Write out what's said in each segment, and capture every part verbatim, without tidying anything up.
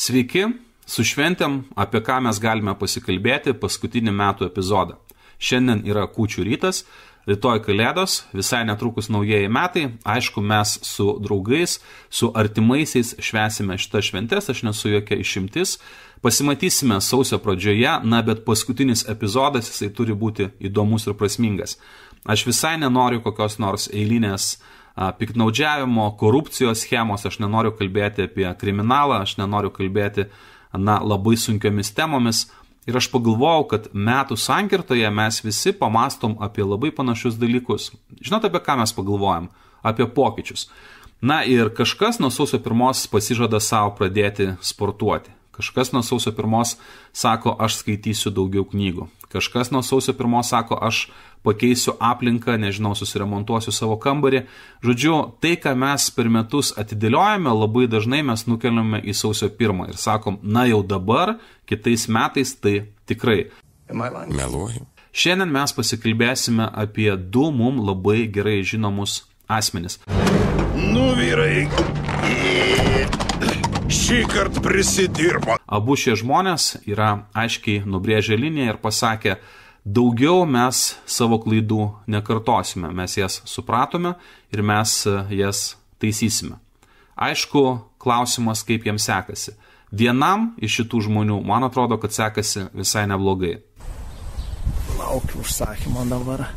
Sveiki, su šventėm, apie ką mes galime pasikalbėti paskutinį metų epizodą. Šiandien yra kūčių rytas, rytoj kalėdos, visai netrukus naujieji metai. Aišku, mes su draugais, su artimaisiais švęsime šitas šventės, aš nesu jokia išimtis. Pasimatysime sausio pradžioje, na bet paskutinis epizodas jisai turi būti įdomus ir prasmingas. Aš visai nenoriu kokios nors eilinės piktnaudžiavimo, korupcijos schemos, aš nenoriu kalbėti apie kriminalą, aš nenoriu kalbėti na, labai sunkiomis temomis. Ir aš pagalvojau, kad metų sankirtoje mes visi pamastom apie labai panašius dalykus. Žinote, apie ką mes pagalvojam? Apie pokyčius. Na ir kažkas nuo sausio pirmos pasižada savo pradėti sportuoti. Kažkas nuo sausio pirmos sako, aš skaitysiu daugiau knygų. Kažkas nuo sausio pirmos sako, aš pakeisiu aplinką, nežinau, susiremontuosiu savo kambarį. Žodžiu, tai, ką mes per metus atidėliojame, labai dažnai mes nukeliame į sausio pirmą ir sakom, na jau dabar, kitais metais tai tikrai. Meluoju. Šiandien mes pasikalbėsime apie du mum labai gerai žinomus asmenis. Nu, vyrai, šį kartą prisidirbo. Abu šie žmonės yra aiškiai nubrėžę liniją ir pasakė, daugiau mes savo klaidų nekartosime, mes jas supratome ir mes jas taisysime. Aišku, klausimas, kaip jiems sekasi. Vienam iš šitų žmonių, man atrodo, kad sekasi visai neblogai. Laukiu užsakymo dabar.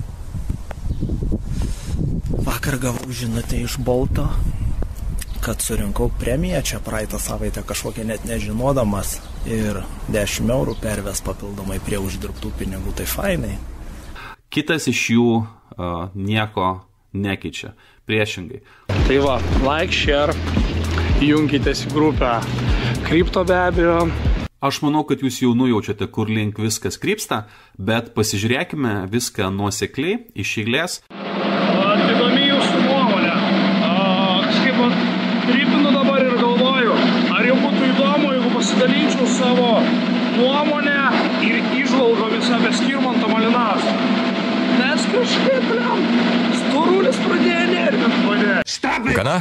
Vakar gavau žinutę iš Bolto, kad surinkau premiją čia praeitą savaitę kažkokią net nežinodamas ir dešimt eurų perves papildomai prie uždirbtų pinigų, tai fainai. Kitas iš jų uh, nieko nekeičia, priešingai. Tai va, like, share, junkitės į grupę kripto be abejo. Aš manau, kad jūs jau nujaučiate, kur link viskas krypsta, bet pasižiūrėkime viską nuosekliai, iš eilės. Įdomi jūsų nuomonė. Kažkaip krypinu dabar ir galvoju, ar jau būtų įdomu, jeigu pasidalinčiau savo nuomonę ir įžvalgomis apie Skirmantą Malinauską. Nes kažkaip, bliam, storulis pradėjo nervinti mane. Stabdai! Gana?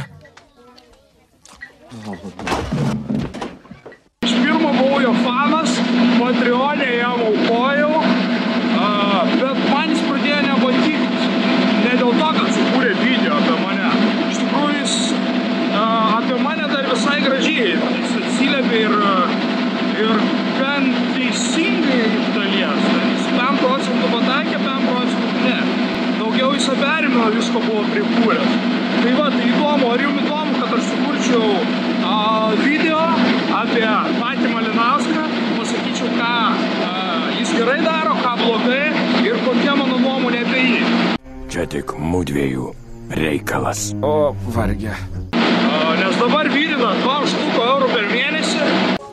Iš pirmo buvau jo fanas, Patreonė jam aukojau, bet man jis pradėjo nepatikti. Ne dėl to, kad sukūrė video apie mane. Iš tikrųjų, jis apie mane dar visai gražiai. Jis atsiliepė ir, ir gan teisingai iš dalies. Jis penkiasdešimt procentų pataikė, penkiasdešimt procentų ne. Daugiau jis aperimino visko buvo prikūręs. Tai va, tai įdomu, ar jums įdomu, kad aš sukurčiau a, video apie patį Malinauską, pasakyčiau, ką a, jis gerai daro, ką blogai ir kokia mano nuomonė apie jį. Čia tik mudviejų reikalas. O, vargė. Nes dabar vydina dviejų šimtų eurų per mėnesį,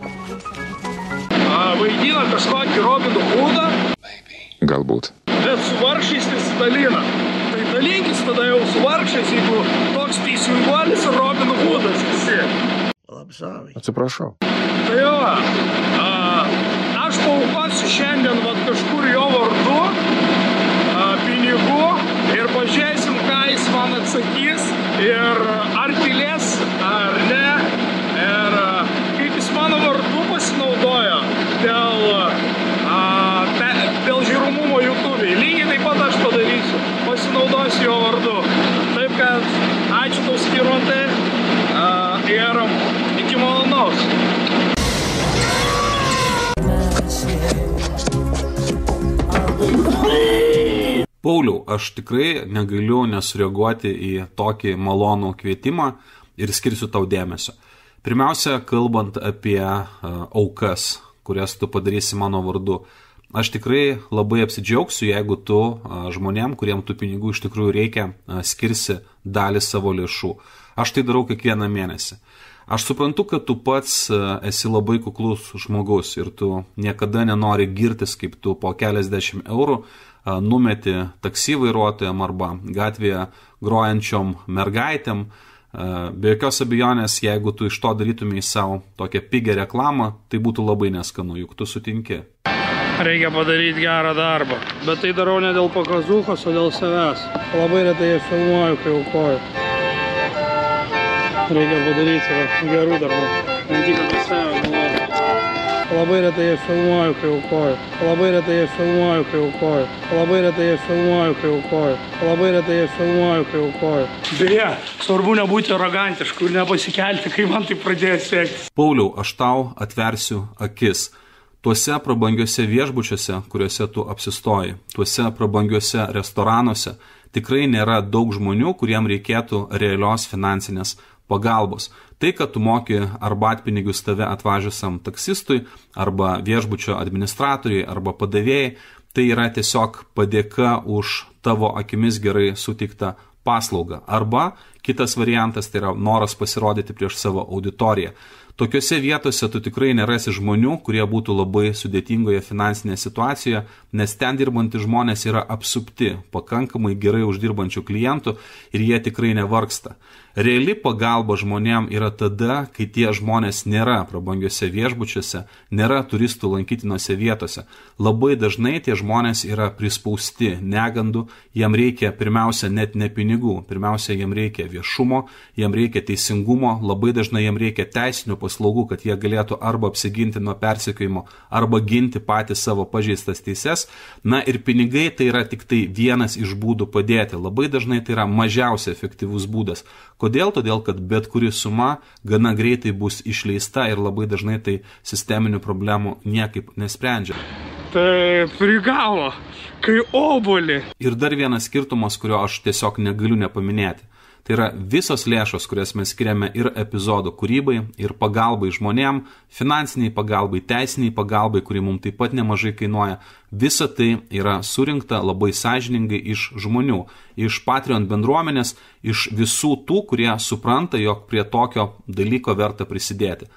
vaidina kažkokį Robin Hoodą, Galbūt. bet su vargšiais nesidalina. Tai dalinkis tada jau su vargšiais, jeigu toks teisinguolis ir Robin Hoodas visi. Labžavai. Atsiprašau. Tai jo, aš paaukosiu šiandien vat, kažkur jo vardu pinigų ir pažiūrėsim, ką jis man atsakys ir ar tylės, ar ne. Ir kaip jis mano vardu pasinaudojo dėl, a, te, dėl žiūromumo YouTube'ai. Lygiai taip pat aš padarysiu, pasinaudosiu jo vardu. Taip kad ačiū tau Skirmantai ir iki malonaus. Pauliau, aš tikrai negaliu nesureaguoti į tokį malonų kvietimą ir skirsiu tau dėmesio. Pirmiausia, kalbant apie uh, aukas, kurias tu padarysi mano vardu, aš tikrai labai apsidžiaugsiu, jeigu tu uh, žmonėm, kuriem tų pinigų iš tikrųjų reikia, uh, skirsi dalį savo lėšų. Aš tai darau kiekvieną mėnesį. Aš suprantu, kad tu pats uh, esi labai kuklus žmogus ir tu niekada nenori girtis, kaip tu po keliasdešimt eurų numeti taksi vairuotojam arba gatvėje grojančiom mergaitėm. Be jokios abejonės, jeigu tu iš to darytumai savo tokią pigę reklamą, tai būtų labai neskanu, juk tu sutinki. Reikia padaryti gerą darbą, bet tai darau ne dėl pakazūkos, o dėl savęs. Labai retai filmuoju, kai aukoju. Reikia padaryti gerų darbų. ne tik apie save galvoju. Labai retai jie filmuoju, kai aukoju. Labai retai jie filmuoju, kai aukoju. Labai retai jie filmuoju, kai aukoju. Labai retai jie filmuoju, kai aukoju. Beje, svarbu nebūti arogantišku ir nepasikelti, kai man tai pradėjo sektis. Pauliau, aš tau atversiu akis. Tuose prabangiuose viešbučiuose, kuriuose tu apsistoji, tuose prabangiuose restoranuose tikrai nėra daug žmonių, kuriem reikėtų realios finansinės pagalbos. Tai, kad tu moki arbatpinigius tave atvažiusiam taksistui arba viešbučio administratoriui arba padavėjai, tai yra tiesiog padėka už tavo akimis gerai suteiktą paslaugą. Arba kitas variantas, tai yra noras pasirodyti prieš savo auditoriją. Tokiose vietose tu tikrai nerasi žmonių, kurie būtų labai sudėtingoje finansinėje situacijoje, nes ten dirbantys žmonės yra apsupti pakankamai gerai uždirbančių klientų ir jie tikrai nevargsta. Reali pagalba žmonėm yra tada, kai tie žmonės nėra prabangiuose viešbučiuose, nėra turistų lankytinose vietose. Labai dažnai tie žmonės yra prispausti negandų, jiem reikia pirmiausia net ne pinigų, pirmiausia jiem reikia viešumo, jiem reikia teisingumo, labai dažnai jiem reikia teisinių paslaugų, kad jie galėtų arba apsiginti nuo persekiojimo, arba ginti patys savo pažeistas teises. Na ir pinigai tai yra tik tai vienas iš būdų padėti. Labai dažnai tai yra mažiausiai efektyvus būdas. Kodėl? Todėl, kad bet kuri suma gana greitai bus išleista ir labai dažnai tai sisteminių problemų niekaip nesprendžia. Tai prigalo, kai obuolį. Ir dar vienas skirtumas, kurio aš tiesiog negaliu nepaminėti. Tai yra visos lėšos, kurias mes skiriame ir epizodo kūrybai, ir pagalbai žmonėm, finansiniai pagalbai, teisiniai pagalbai, kuri mums taip pat nemažai kainuoja. Visa tai yra surinkta labai sąžiningai iš žmonių, iš Patreon bendruomenės, iš visų tų, kurie supranta, jog prie tokio dalyko verta prisidėti.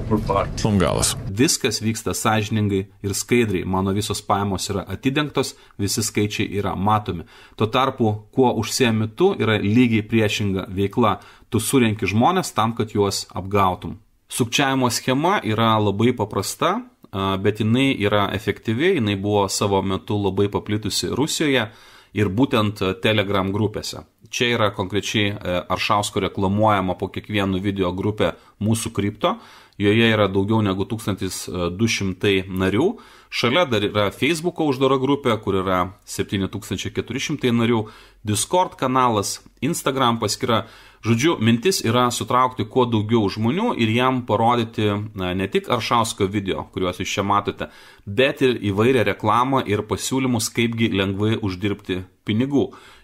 Galas. Viskas vyksta sąžiningai ir skaidriai, mano visos pajamos yra atidengtos, visi skaičiai yra matomi. Tuo tarpu, kuo užsiemi tu, yra lygiai priešinga veikla. Tu surenki žmonės tam, kad juos apgautum. Sukčiavimo schema yra labai paprasta, bet jinai yra efektyvi, jinai buvo savo metu labai paplitusi Rusijoje ir būtent Telegram grupėse. Čia yra konkrečiai Aršausko reklamuojama po kiekvienų video grupė Mūsų kripto. Joje yra daugiau negu tūkstantis du šimtai narių. Šalia dar yra Facebooko uždara grupė, kur yra septyni tūkstančiai keturi šimtai narių, Discord kanalas, Instagram paskyra. Žodžiu, mintis yra sutraukti kuo daugiau žmonių ir jam parodyti na, ne tik Aršausko video, kuriuos jūs čia matote, bet ir įvairią reklamą ir pasiūlymus, kaipgi lengvai uždirbti pinigų.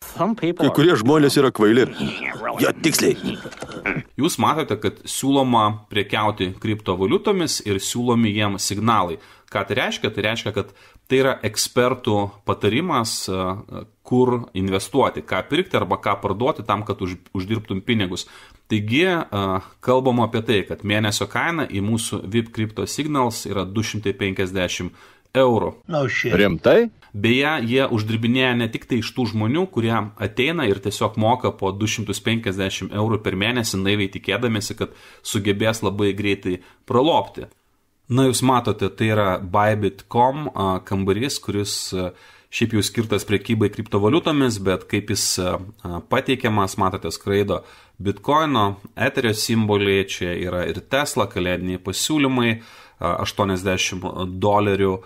Kai kurie žmonės yra kvaili. Jo, tiksliai. Jūs matote, kad siūloma prekiauti kriptovaliutomis ir siūlomi jiem signalai. Ką tai reiškia? Tai reiškia, kad tai yra ekspertų patarimas, kur investuoti, ką pirkti arba ką parduoti tam, kad už, uždirbtum pinigus. Taigi, kalbama apie tai, kad mėnesio kaina į mūsų V I P Crypto Signals yra du šimtai penkiasdešimt eurų. No shit. Rimtai? Beje, jie uždirbinėja ne tik tai iš tų žmonių, kurie ateina ir tiesiog moka po du šimtus penkiasdešimt eurų per mėnesį, naiviai tikėdamėsi, kad sugebės labai greitai pralopti. Na, jūs matote, tai yra Bybit taškas com kambarys, kuris šiaip jau skirtas prekybai kriptovaliutomis, bet kaip jis pateikiamas, matote, skraido Bitcoino, Etherio simboliai, čia yra ir Tesla, kalėdiniai pasiūlymai, aštuoniasdešimt dolerių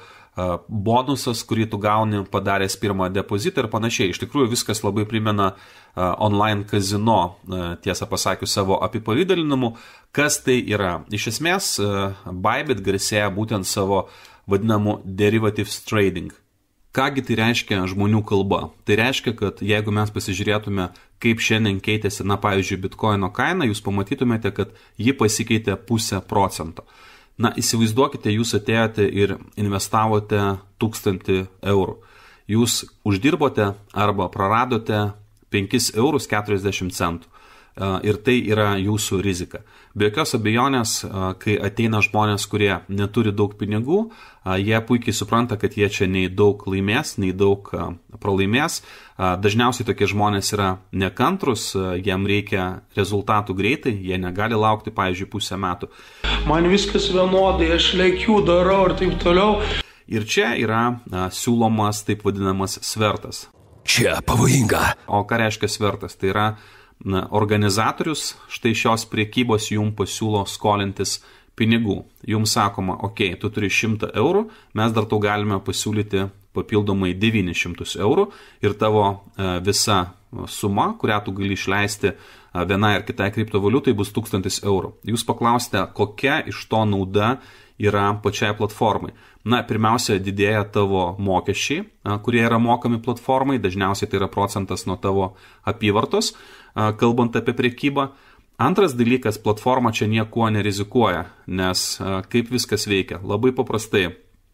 bonusas, kurį tu gauni padaręs pirmą depozitą ir panašiai. Iš tikrųjų viskas labai primena online kazino, tiesą pasakius, savo apipavidalinimu. Kas tai yra? Iš esmės, Bybit garsėja būtent savo vadinamu derivatives trading. Kągi tai reiškia žmonių kalba? Tai reiškia, kad jeigu mes pasižiūrėtume, kaip šiandien keitėsi, na, pavyzdžiui, Bitcoino kaina, jūs pamatytumėte, kad ji pasikeitė pusę procento. Na, įsivaizduokite, jūs atėjote ir investavote tūkstantį eurų. Jūs uždirbote arba praradote penkis eurus keturiasdešimt centų. Ir tai yra jūsų rizika. Be jokios abejonės, kai ateina žmonės, kurie neturi daug pinigų, jie puikiai supranta, kad jie čia nei daug laimės, nei daug pralaimės. Dažniausiai tokie žmonės yra nekantrus, jiem reikia rezultatų greitai, jie negali laukti, pavyzdžiui, pusę metų. Man viskas vienodai, aš lėkiu, darau ir taip toliau. Ir čia yra siūlomas taip vadinamas svertas. Čia pavojinga. O ką reiškia svertas? Tai yra na, organizatorius štai šios priekybos jums pasiūlo skolintis pinigų. Jums sakoma, okei, okay, tu turi šimtą eurų, mes dar tau galime pasiūlyti papildomai devynis šimtus eurų ir tavo e, visa suma, kurią tu gali išleisti e, vienai ar kitai kriptovaliutai, bus tūkstantis eurų. Jūs paklausite, kokia iš to nauda yra pačiai platformai. Na, pirmiausia, didėja tavo mokesčiai, kurie yra mokami platformai, dažniausiai tai yra procentas nuo tavo apyvartos, kalbant apie prekybą. Antras dalykas, platforma čia niekuo nerizikuoja, nes kaip viskas veikia. Labai paprastai,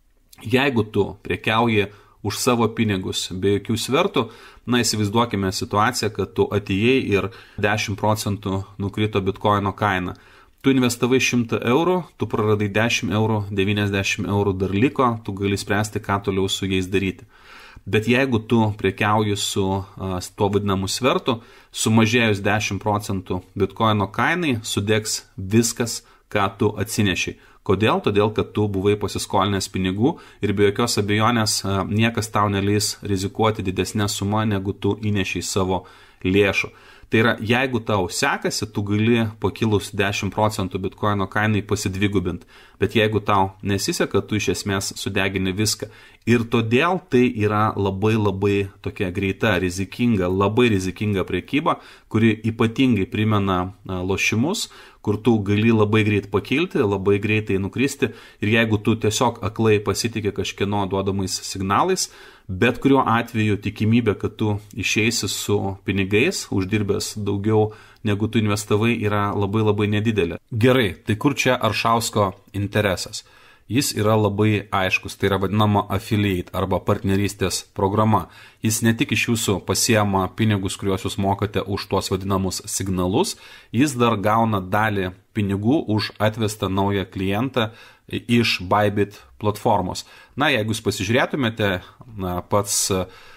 jeigu tu prekiauji už savo pinigus be jokių svertų, na, įsivaizduokime situaciją, kad tu atėjai ir dešimt procentų nukrito bitkoino kaina. Tu investavai šimtą eurų, tu praradai dešimt eurų, devyniasdešimt eurų dar liko, tu gali spręsti, ką toliau su jais daryti. Bet jeigu tu prekiauji su uh, tuo vadinamu svertu, sumažėjus dešimt procentų bitkoino kainai, sudegs viskas, ką tu atsinešiai. Kodėl? Todėl, kad tu buvai pasiskolinęs pinigų ir be jokios abejonės uh, niekas tau neleis rizikuoti didesnę sumą, negu tu įnešiai savo lėšų. Tai yra, jeigu tau sekasi, tu gali pakilus dešimt procentų bitkoino kainai pasidvigubinti. Bet jeigu tau nesiseka, tu iš esmės sudegini viską. Ir todėl tai yra labai labai tokia greita, rizikinga, labai rizikinga prekyba, kuri ypatingai primena lošimus, kur tu gali labai greit pakilti, labai greitai nukristi. Ir jeigu tu tiesiog aklai pasitikė kažkieno duodamais signalais, bet kuriuo atveju tikimybė, kad tu išeisi su pinigais, uždirbęs daugiau negu tu investavai, yra labai labai nedidelė. Gerai, tai kur čia Aršausko interesas? Jis yra labai aiškus, tai yra vadinama affiliate arba partnerystės programa. Jis ne tik iš jūsų pasiema pinigus, kuriuos jūs mokate už tuos vadinamus signalus, jis dar gauna dalį pinigų už atvestą naują klientą iš Bybit platformos. Na, jeigu jūs pasižiūrėtumėte, na, pats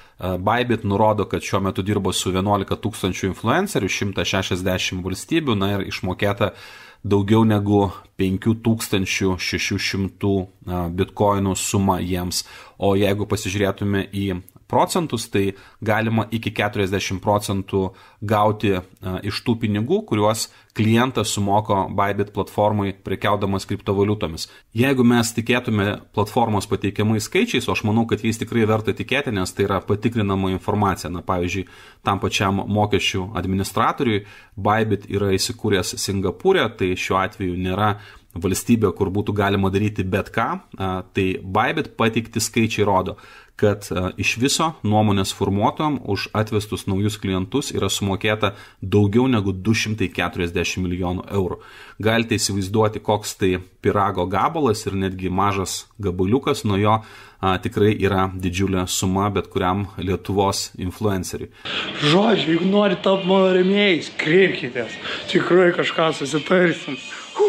Bybit nurodo, kad šiuo metu dirbo su vienuolika tūkstančių influencerių, šimtas šešiasdešimt valstybių, na ir išmokėta daugiau negu penki tūkstančiai šeši šimtai bitkoinų suma jiems. O jeigu pasižiūrėtume į procentus, tai galima iki keturiasdešimt procentų gauti iš tų pinigų, kuriuos klientas sumoko Bybit platformai prekiaudamas kriptovaliutomis. Jeigu mes tikėtume platformos pateikiamais skaičiais, o aš manau, kad jais tikrai verta tikėti, nes tai yra patikrinama informacija. Na, pavyzdžiui, tam pačiam mokesčių administratoriui Bybit yra įsikūręs Singapūre, tai šiuo atveju nėra valstybė, kur būtų galima daryti bet ką. Tai Bybit pateikti skaičiai rodo, kad iš viso nuomonės formuotojam už atvestus naujus klientus yra sumokėta daugiau negu du šimtai keturiasdešimt milijonų eurų. Galite įsivaizduoti, koks tai pyrago gabalas ir netgi mažas gabaliukas nuo jo a, tikrai yra didžiulė suma bet kuriam Lietuvos influenceriui. Žodžiu, jeigu nori tapti mano rėmėjais, kreipkitės. Tikrai kažką susitarsim.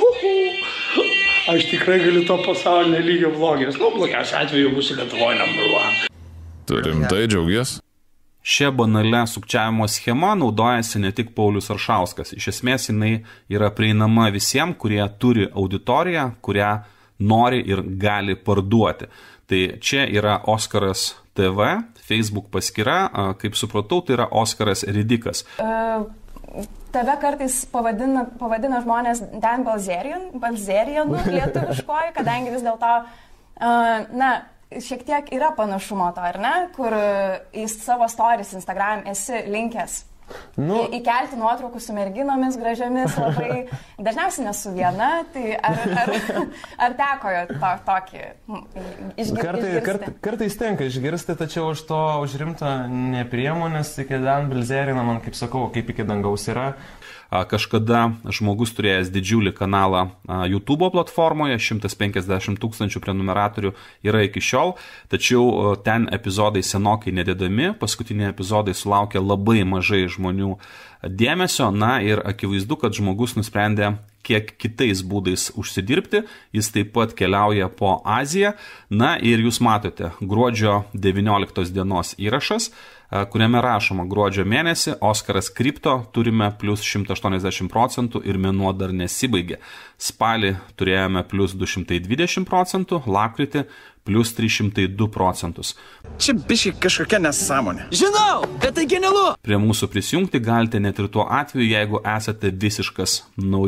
Aš tikrai galiu to pasaulinio lygio vlogės. Nu, blogiausiu atveju būsiu Lietuvoje number one. Tu rimtai džiaugies? Šia banale sukčiavimo schema naudojasi ne tik Paulius Aršauskas. Iš esmės jinai yra prieinama visiems, kurie turi auditoriją, kurią nori ir gali parduoti. Tai čia yra Oskaras T V, Facebook paskyra, kaip supratau, tai yra Oskaras Ridikas. Uh... Tave kartais pavadina, pavadina žmonės Dan Balzerianu lietuviškoji, kadangi vis dėlto, uh, na, šiek tiek yra panašumo to, ar ne, kur į savo stories Instagram esi linkęs nu, į, įkelti nuotraukų su merginomis gražiamis, labai dažniausiai nesu viena, tai ar, ar, ar teko jo to, tokį išgir, Kartai, išgirsti? Kart, kartais tenka išgirsti, tačiau aš to užrimto nepriemu, nes iki Dan Balzerino, man kaip sakau, kaip iki dangaus yra. Kažkada žmogus turėjęs didžiulį kanalą YouTube platformoje, šimtas penkiasdešimt tūkstančių prenumeratorių yra iki šiol, tačiau ten epizodai senokai nededami, paskutiniai epizodai sulaukė labai mažai žmonių dėmesio, na ir akivaizdu, kad žmogus nusprendė kiek kitais būdais užsidirbti, jis taip pat keliauja po Aziją, na ir jūs matote gruodžio devynioliktos dienos įrašas, kuriame rašoma gruodžio mėnesį, Oskaras kripto turime plus šimtas aštuoniasdešimt procentų ir mėnuo dar nesibaigė. Spalį turėjome plus du šimtai dvidešimt procentų, lapkritį plus trys šimtai du procentus. Čia biškai kažkokia nesąmonė. Žinau, bet tai genialu. Prie mūsų prisijungti galite net ir tuo atveju, jeigu esate visiškas naujokas.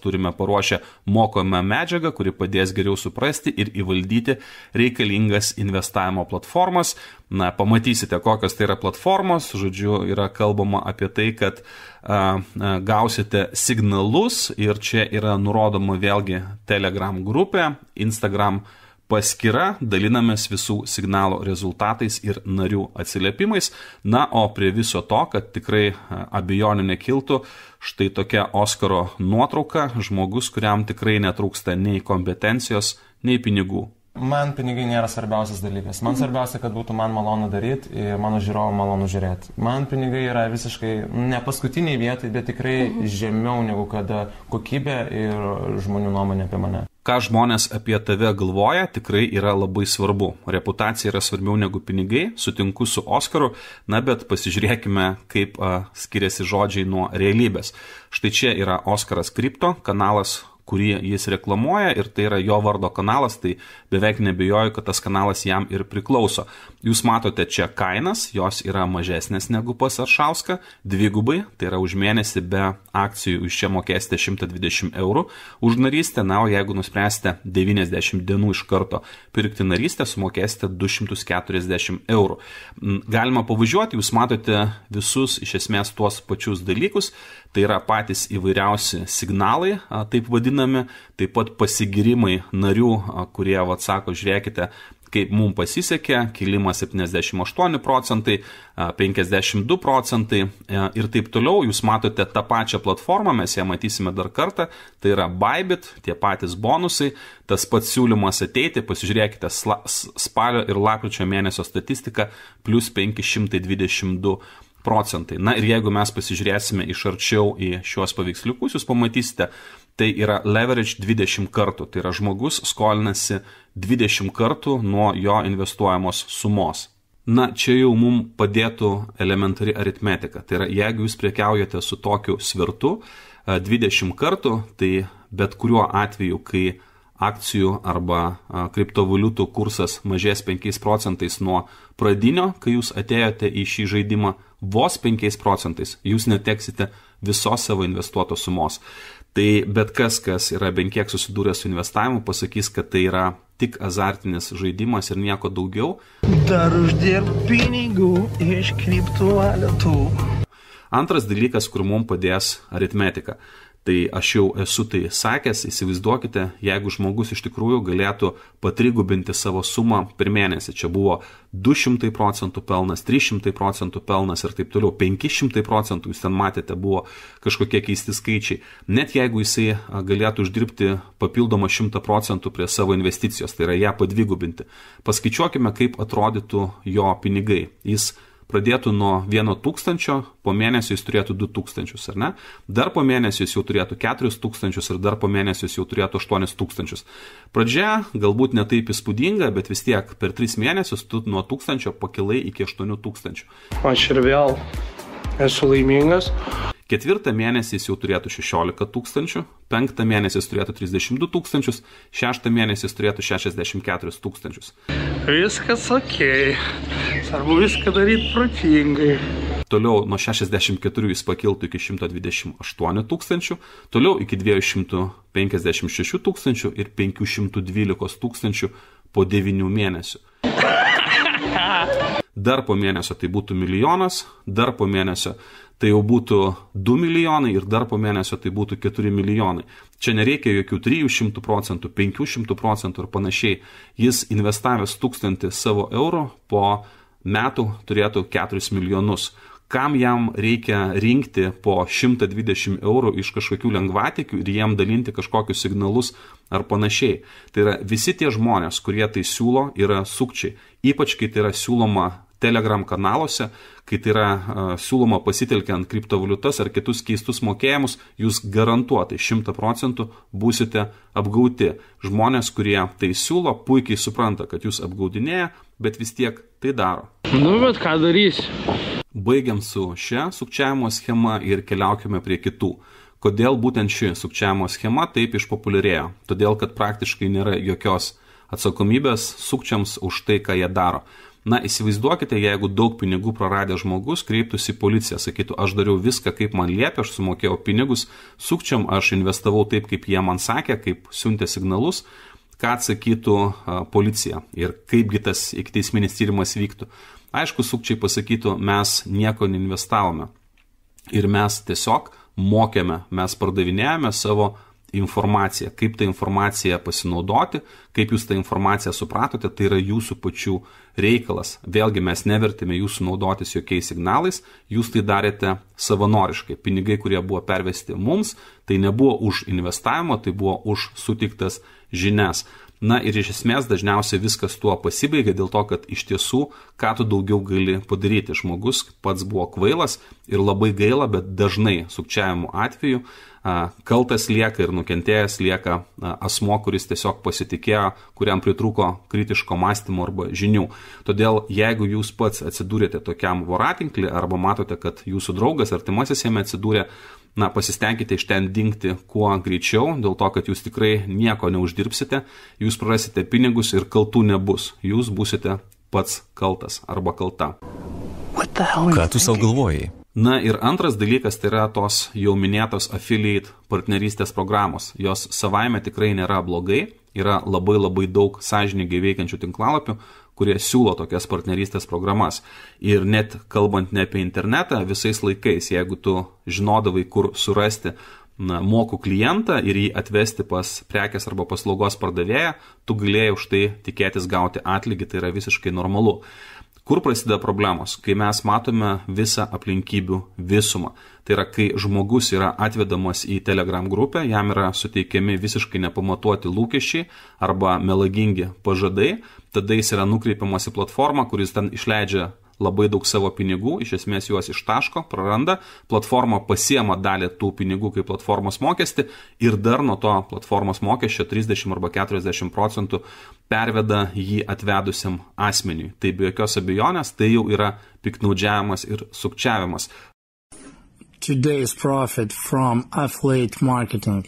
turime paruošę mokomą medžiagą, kuri padės geriau suprasti ir įvaldyti reikalingas investavimo platformas. Na, pamatysite, kokios tai yra platformos. Žodžiu, yra kalbama apie tai, kad a, a, gausite signalus ir čia yra nurodoma vėlgi Telegram grupė, Instagram paskyra, dalinamės visų signalo rezultatais ir narių atsiliepimais. Na, o prie viso to, kad tikrai abejonių nekiltų, štai tokia Oskaro nuotrauka, žmogus, kuriam tikrai netrūksta nei kompetencijos, nei pinigų. Man pinigai nėra svarbiausias dalykas. Man svarbiausia, kad būtų man malonu daryti ir mano žiūrovų malonu žiūrėti. Man pinigai yra visiškai ne paskutiniai vietai, bet tikrai žemiau negu kada kokybė ir žmonių nuomonė apie mane. Ką žmonės apie tave galvoja, tikrai yra labai svarbu. Reputacija yra svarbiau negu pinigai, sutinku su Oskaru, na bet pasižiūrėkime, kaip a, skiriasi žodžiai nuo realybės. Štai čia yra Oskaras Kripto, kanalas, kurį jis reklamuoja ir tai yra jo vardo kanalas, tai beveik nebejoju, kad tas kanalas jam ir priklauso. Jūs matote čia kainas, jos yra mažesnės negu pas Aršauską, dvigubai, tai yra už mėnesį be akcijų jūs čia mokėsite šimtą dvidešimt eurų už narystę, na, o jeigu nuspręsite devyniasdešimt dienų iš karto pirkti narystę, sumokėsite du šimtus keturiasdešimt eurų. Galima pavažiuoti, jūs matote visus iš esmės tuos pačius dalykus, tai yra patys įvairiausi signalai, taip vadinami, taip pat pasigirimai narių, kurie vat sako, žiūrėkite, kaip mums pasisekė, kilimas septyniasdešimt aštuoni procentai, penkiasdešimt du procentai ir taip toliau. Jūs matote tą pačią platformą, mes ją matysime dar kartą, tai yra Bybit, tie patys bonusai, tas pats siūlymas ateiti, pasižiūrėkite spalio ir lapkričio mėnesio statistiką, plus penki šimtai dvidešimt du procentai. Na ir jeigu mes pasižiūrėsime iš arčiau į šios paveiksliukus, jūs pamatysite, tai yra leverage dvidešimt kartų, tai yra žmogus skolinasi dvidešimt kartų nuo jo investuojamos sumos. Na, čia jau mums padėtų elementari aritmetika, tai yra jeigu jūs prekiaujate su tokiu svertu dvidešimt kartų, tai bet kuriuo atveju, kai akcijų arba kriptovaliutų kursas mažės penkiais procentais nuo pradinio, kai jūs atėjote į šį žaidimą, vos penkiais procentais jūs neteksite visos savo investuotos sumos. Tai bet kas, kas yra bent kiek susidūręs su investavimu, pasakys, kad tai yra tik azartinis žaidimas ir nieko daugiau. Dar uždirb pinigų iš kriptovaliutų. Antras dalykas, kur mums padės aritmetika. Tai aš jau esu tai sakęs, įsivaizduokite, jeigu žmogus iš tikrųjų galėtų patrigubinti savo sumą per mėnesį. Čia buvo du šimtai procentų pelnas, trys šimtai procentų pelnas ir taip toliau, penki šimtai procentų, jūs ten matėte, buvo kažkokie keisti skaičiai. Net jeigu jisai galėtų uždirbti papildomą šimtą procentų prie savo investicijos, tai yra ją padvigubinti. Paskaičiuokime, kaip atrodytų jo pinigai. Jis pradėtų nuo vieno tūkstančio, po mėnesio jis turėtų du tūkstančius, ar ne? Dar po mėnesio jis jau turėtų keturis tūkstančius ir dar po mėnesio jis jau turėtų aštuonis tūkstančius. Pradžia galbūt ne taip įspūdinga, bet vis tiek per tris mėnesius tu nuo tūkstančio pakilai iki aštuonių tūkstančių. Aš ir vėl esu laimingas. Ketvirtą mėnesį jis jau turėtų šešiolika tūkstančių, penktą mėnesį jis turėtų trisdešimt du tūkstančius, šeštą mėnesį jis turėtų šešiasdešimt keturis tūkstančius. Viskas okei, svarbu viską daryti protingai. Toliau nuo šešiasdešimt keturių jis pakiltų iki šimto dvidešimt aštuonių tūkstančių, toliau iki dviejų šimtų penkiasdešimt šešių tūkstančių ir penkių šimtų dvylikos tūkstančių po devynių mėnesių. Dar po mėnesio tai būtų milijonas, dar po mėnesio tai jau būtų du milijonai ir dar po mėnesio tai būtų keturi milijonai. Čia nereikia jokių trijų šimtų procentų, penkių šimtų procentų ir panašiai. Jis investavęs tūkstantį savo eurų po metų turėtų keturis milijonus. Kam jam reikia rinkti po šimtą dvidešimt eurų iš kažkokių lengvatikių ir jiem dalinti kažkokius signalus ar panašiai. Tai yra visi tie žmonės, kurie tai siūlo, yra sukčiai. Ypač kai tai yra siūloma Telegram kanaluose, kai tai yra uh, siūloma pasitelkiant kriptovaliutas ar kitus keistus mokėjimus, jūs garantuotai šimtą procentų būsite apgauti. Žmonės, kurie tai siūlo, puikiai supranta, kad jūs apgaudinėja, bet vis tiek tai daro. Nu, bet ką darysi? Baigiam su šia sukčiavimo schema ir keliaukime prie kitų. Kodėl būtent ši sukčiavimo schema taip išpopuliarėjo? Todėl, kad praktiškai nėra jokios atsakomybės sukčiams už tai, ką jie daro. Na, įsivaizduokite, jeigu daug pinigų praradė žmogus, kreiptųsi į policiją, sakytų, aš dariau viską, kaip man liepė, aš sumokėjau pinigus sukčiam, aš investavau taip, kaip jie man sakė, kaip siuntė signalus, ką atsakytų a, policija ir kaipgi tas ikiteisminis tyrimas vyktų. Aišku, sukčiai pasakytų, mes nieko neinvestavome ir mes tiesiog mokėme, mes pardavinėjome savo informaciją, kaip tą informaciją pasinaudoti, kaip jūs tą informaciją supratote, tai yra jūsų pačių reikalas. Vėlgi mes nevertėme jūsų naudotis jokiais signalais, jūs tai darėte savanoriškai. Pinigai, kurie buvo pervesti mums, tai nebuvo už investavimo, tai buvo už sutiktas žinias. Na ir iš esmės dažniausiai viskas tuo pasibaigia dėl to, kad iš tiesų, ką tu daugiau gali padaryti. Žmogus pats buvo kvailas ir labai gaila, bet dažnai sukčiavimo atveju a, kaltas lieka ir nukentėjęs lieka a, asmo, kuris tiesiog pasitikėjo, kuriam pritrūko kritiško mąstymo arba žinių. Todėl jeigu jūs pats atsidūrėte tokiam voratinklį arba matote, kad jūsų draugas artimasis jame atsidūrė, na, pasistengkite iš ten dingti kuo greičiau, dėl to, kad jūs tikrai nieko neuždirbsite, jūs prarasite pinigus ir kaltų nebus. Jūs būsite pats kaltas arba kalta. Ką tu savo galvojai? Na ir antras dalykas tai yra tos jau minėtos affiliate partnerystės programos. Jos savaime tikrai nėra blogai, yra labai labai daug sąžiningai veikiančių tinklalapių, kurie siūlo tokias partnerystės programas. Ir net kalbant ne apie internetą, visais laikais, jeigu tu žinodavai, kur surasti na, mokų klientą ir jį atvesti pas prekės arba paslaugos pardavėją, tu galėjai už tai tikėtis gauti atlygį, tai yra visiškai normalu. Kur prasideda problemos? Kai mes matome visą aplinkybių visumą. Tai yra, kai žmogus yra atvedamas į Telegram grupę, jam yra suteikiami visiškai nepamatuoti lūkesčiai arba melagingi pažadai, tada jis yra nukreipiamas į platformą, kuris ten išleidžia labai daug savo pinigų, iš esmės juos ištaško, praranda, platforma pasiema dalį tų pinigų kaip platformos mokestį ir dar nuo to platformos mokesčio trisdešimt arba keturiasdešimt procentų perveda jį atvedusiam asmeniui. Tai be jokios abejonės tai jau yra piktnaudžiavimas ir sukčiavimas. Today's profit from affiliate marketing.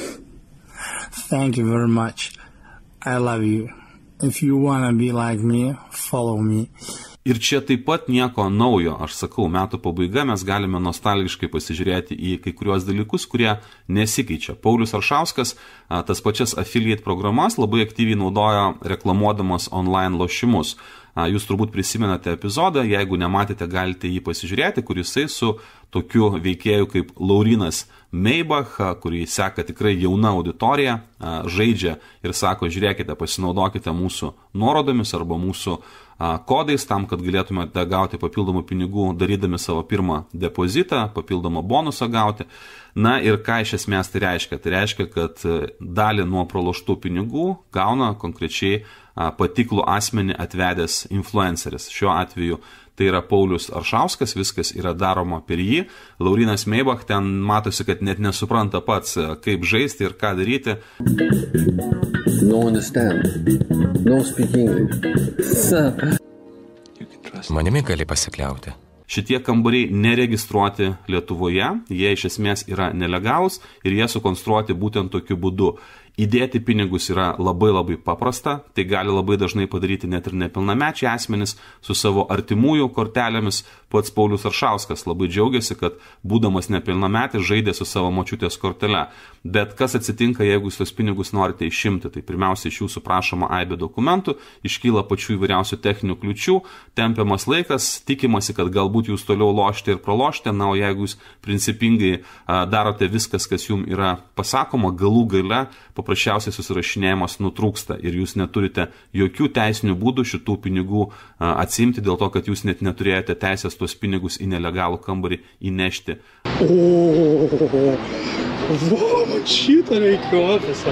Thank you very much. I love you. If you wanna be like me, follow me. Ir čia taip pat nieko naujo, aš sakau, metų pabaiga mes galime nostalgiškai pasižiūrėti į kai kuriuos dalykus, kurie nesikeičia. Paulius Aršauskas tas pačias affiliate programas labai aktyviai naudojo reklamuodamas online lošimus. Jūs turbūt prisimenate epizodą, jeigu nematėte, galite jį pasižiūrėti, kur jisai su tokiu veikėju kaip Laurinas Meibach, kurį seka tikrai jauna auditorija, žaidžia ir sako, žiūrėkite, pasinaudokite mūsų nuorodomis arba mūsų kodais tam, kad galėtumėte gauti papildomų pinigų, darydami savo pirmą depozitą, papildomą bonusą gauti. Na ir ką iš esmės tai reiškia? Tai reiškia, kad dalį nuo praloštų pinigų gauna konkrečiai patiklų asmenį atvedęs influenceris. Šiuo atveju tai yra Paulius Aršauskas, viskas yra daroma per jį. Laurinas Meibach ten matosi, kad net nesupranta pats, kaip žaisti ir ką daryti. No understand. No speak English. Manimi gali pasikliauti. Šitie kambariai neregistruoti Lietuvoje, jie iš esmės yra nelegalūs ir jie sukonstruoti būtent tokiu būdu. Įdėti pinigus yra labai labai paprasta, tai gali labai dažnai padaryti net ir nepilnamečiai asmenys su savo artimųjų kortelėmis. Pats Paulius Aršauskas labai džiaugiasi, kad būdamas nepilnametis žaidė su savo močiutės kortele. Bet kas atsitinka, jeigu jūs tos pinigus norite išimti? Tai pirmiausia, iš jūsų prašoma aibė dokumentų, iškyla pačių įvairiausių techninių kliučių, tempiamas laikas, tikimasi, kad galbūt jūs toliau lošite ir pralošite, na, o jeigu jūs principingai a, darote viskas, kas jums yra pasakoma, galų gale paprasčiausiai susirašinėjimas nutrūksta ir jūs neturite jokių teisinių būdų šitų pinigų a, atsimti dėl to, kad jūs net neturėjote teisės tuos pinigus į nelegalų kambarį įnešti. O, va, šitą reikia ofisą.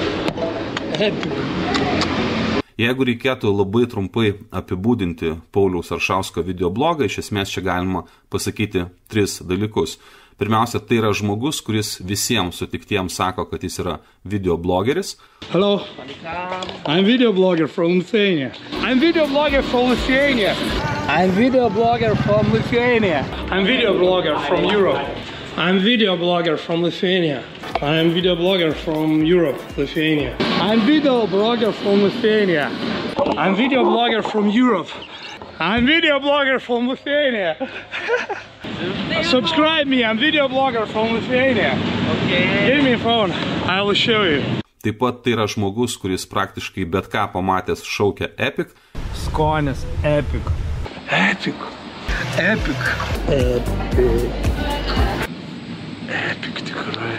Jeigu reikėtų labai trumpai apibūdinti Pauliaus Aršausko videoblogą, iš esmės čia galima pasakyti tris dalykus. Pirmiausia, tai yra žmogus, kuris visiems sutiktiems sako, kad jis yra videoblogeris. Hello, I'm video blogger from Lithuania. I'm video blogger from Lithuania. I'm video blogger from Lithuania. I'm video blogger from Europe. I'm video blogger from Lithuania. I'm video blogger from Europe, Lithuania. I'm video blogger from Lithuania. I'm video blogger from Europe. I'm video blogger from Lithuania. Subscribe me, I'm video blogger from Lithuania. Okay. Give me phone, I will show you. Taip pat tai yra žmogus, kuris praktiškai bet ką pamatęs šaukia epic. Skonis, epic. Epic. Epic. Epic. Epic tikrai.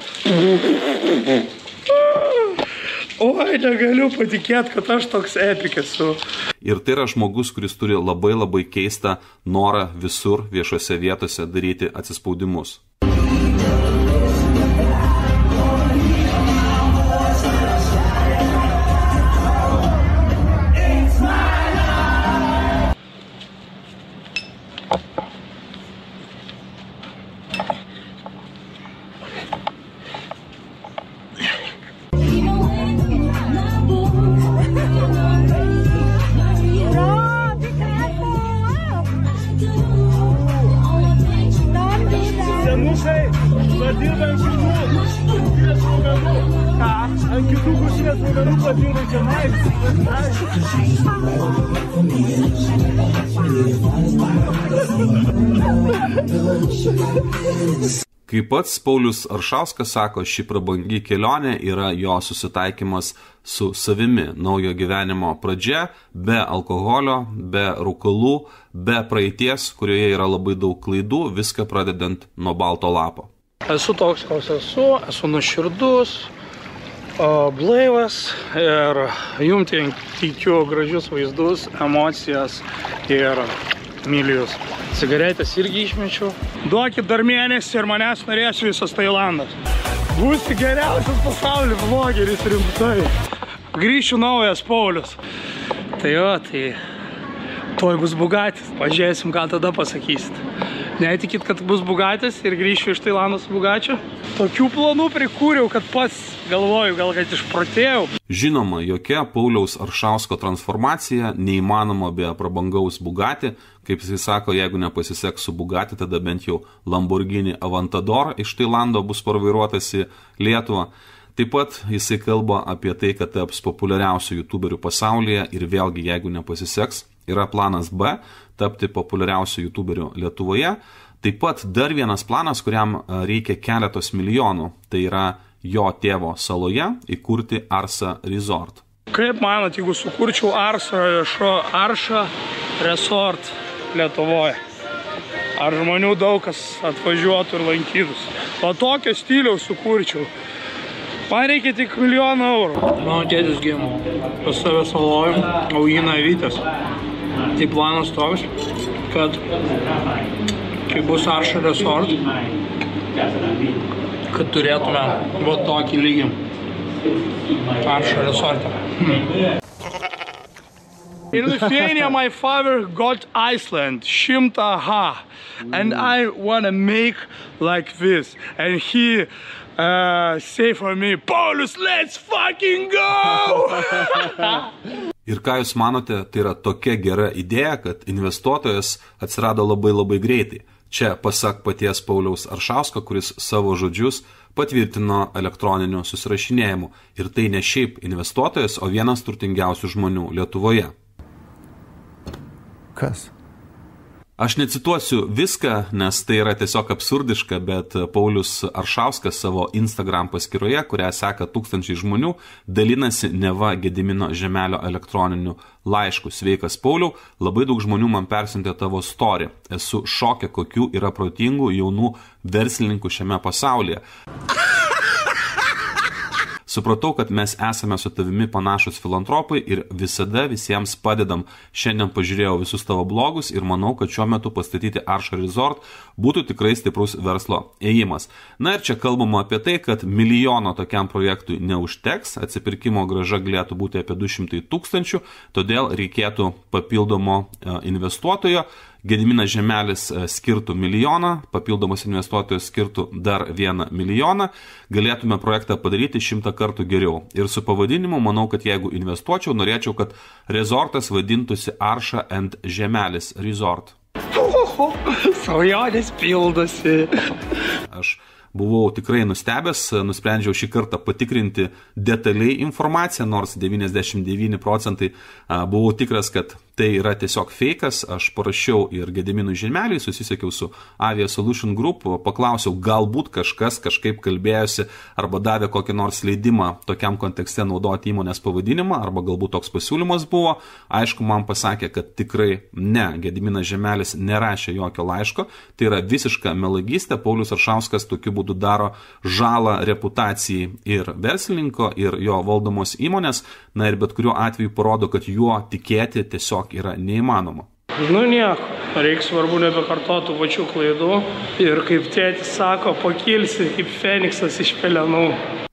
Oi, negaliu patikėti, kad aš toks epic esu. Ir tai yra žmogus, kuris turi labai labai keistą norą visur viešose vietose daryti atsispaudimus. Kaip pats Paulius Aršauskas sako, ši prabangi kelionė yra jo susitaikymas su savimi, naujo gyvenimo pradžia, be alkoholio, be rūkalų, be praeities, kurioje yra labai daug klaidų, viską pradedant nuo balto lapo. Esu toks, koks esu, esu nuoširdus, blaivas ir jums teikiu gražius vaizdus, emocijas ir myliu jūs. Cigaretės irgi išmečiau. Duokit dar mėnesį ir manęs norėsiu visas Tailandas. Būsi geriausias pasaulio vlogeris rimtai. Grįšiu naujas Paulius. Tai jo, tai toj bus Bugatis. Pažiūrėsim, ką tada pasakysit. Netikit, kad bus Bugatis ir grįšiu iš Tailando su Bugačiu. Tokių planų prikūriau, kad pats galvoju, gal kad išprotėjau. Žinoma, jokia Pauliaus Aršausko transformacija neįmanoma be prabangaus Bugati. Kaip jis sako, jeigu nepasiseks su Bugati, tada bent jau Lamborghini Aventador iš Tailando bus parvairuotas į Lietuvą. Taip pat jisai kalba apie tai, kad taps populiariausių youtuberių pasaulyje ir vėlgi, jeigu nepasiseks, yra planas B tapti populiariausių youtuberių Lietuvoje. Taip pat dar vienas planas, kuriam reikia keletos milijonų, tai yra jo tėvo saloje įkurti Arsa Resort. Kaip manot, jeigu sukurčiau Arsa, Arsa Resort Lietuvoje? Ar žmonių daug kas atvažiuotų ir lankytus? O tokio stiliaus sukurčiau. Man reikia tik milijoną eurų. Mano tėtis gimė pas save salojim, augina avytes. Tai planas toks, kad kai bus Arsa Resort, kad turėtume va tokį lygį Arsa Resortą. In Lithuania, my father got Iceland, Šimtą ha, and I wanna make like this. And he uh, say for me, Paulius, let's fucking go! Ir ką jūs manote, tai yra tokia gera idėja, kad investuotojas atsirado labai labai greitai. Čia pasak paties Pauliaus Aršausko, kuris savo žodžius patvirtino elektroniniu susirašinėjimu. Ir tai ne šiaip investuotojas, o vienas turtingiausių žmonių Lietuvoje. Kas? Aš necituosiu viską, nes tai yra tiesiog absurdiška, bet Paulius Aršauskas savo Instagram paskyroje, kurią seka tūkstančiai žmonių, dalinasi neva Gedimino Žemelio elektroniniu laišku. Sveikas Pauliau, labai daug žmonių man persiuntė tavo story. Esu šoke, kokių yra protingų jaunų verslininkų šiame pasaulyje. Supratau, kad mes esame su tavimi panašus filantropai ir visada visiems padedam. Šiandien pažiūrėjau visus tavo blogus ir manau, kad šiuo metu pastatyti Arsa Resort būtų tikrai stiprus verslo ėjimas. Na ir čia kalbama apie tai, kad milijono tokiam projektui neužteks, atsipirkimo grąža galėtų būti apie du šimtai tūkstančių, todėl reikėtų papildomo investuotojo. Gediminas Žemelis skirtų milijoną, papildomas investuotojas skirtų dar vieną milijoną, galėtume projektą padaryti šimtą kartų geriau. Ir su pavadinimu, manau, kad jeigu investuočiau, norėčiau, kad rezortas vadintųsi Arsa and Žemelis Resort. Oho, svajonės pildosi. Aš buvau tikrai nustebęs, nusprendžiau šį kartą patikrinti detaliai informaciją, nors devyniasdešimt devyni procentai buvau tikras, kad tai yra tiesiog fejkas, aš parašiau ir Gediminui Želmeliui, susisiekiau su Avia Solution Group, paklausiau, galbūt kažkas kažkaip kalbėjosi arba davė kokį nors leidimą tokiam kontekste naudoti įmonės pavadinimą, arba galbūt toks pasiūlymas buvo. Aišku, man pasakė, kad tikrai ne, Gediminas Želmelis nerašė jokio laiško, tai yra visiška melagystė, Paulius Aršauskas tokiu būdu daro žalą reputacijai ir verslininko, ir jo valdomos įmonės, na ir bet kuriuo atveju parodo, kad juo tikėti tiesiog yra neįmanoma. Nu nieko, reikia svarbu nebekartotų pačių klaidų ir kaip tėtis sako, pakilsi kaip Feniksas iš pelenų.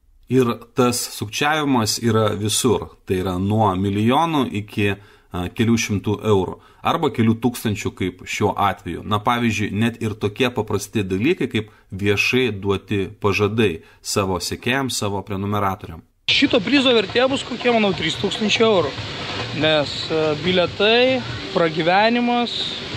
Ir tas sukčiavimas yra visur, tai yra nuo milijonų iki a, kelių šimtų eurų arba kelių tūkstančių kaip šiuo atveju. Na pavyzdžiui, net ir tokie paprasti dalykai kaip viešai duoti pažadai savo sekėjams, savo prenumeratoriam. Šito prizo vertė bus kokie, manau, trys tūkstančiai eurų, nes bilietai, pragyvenimas,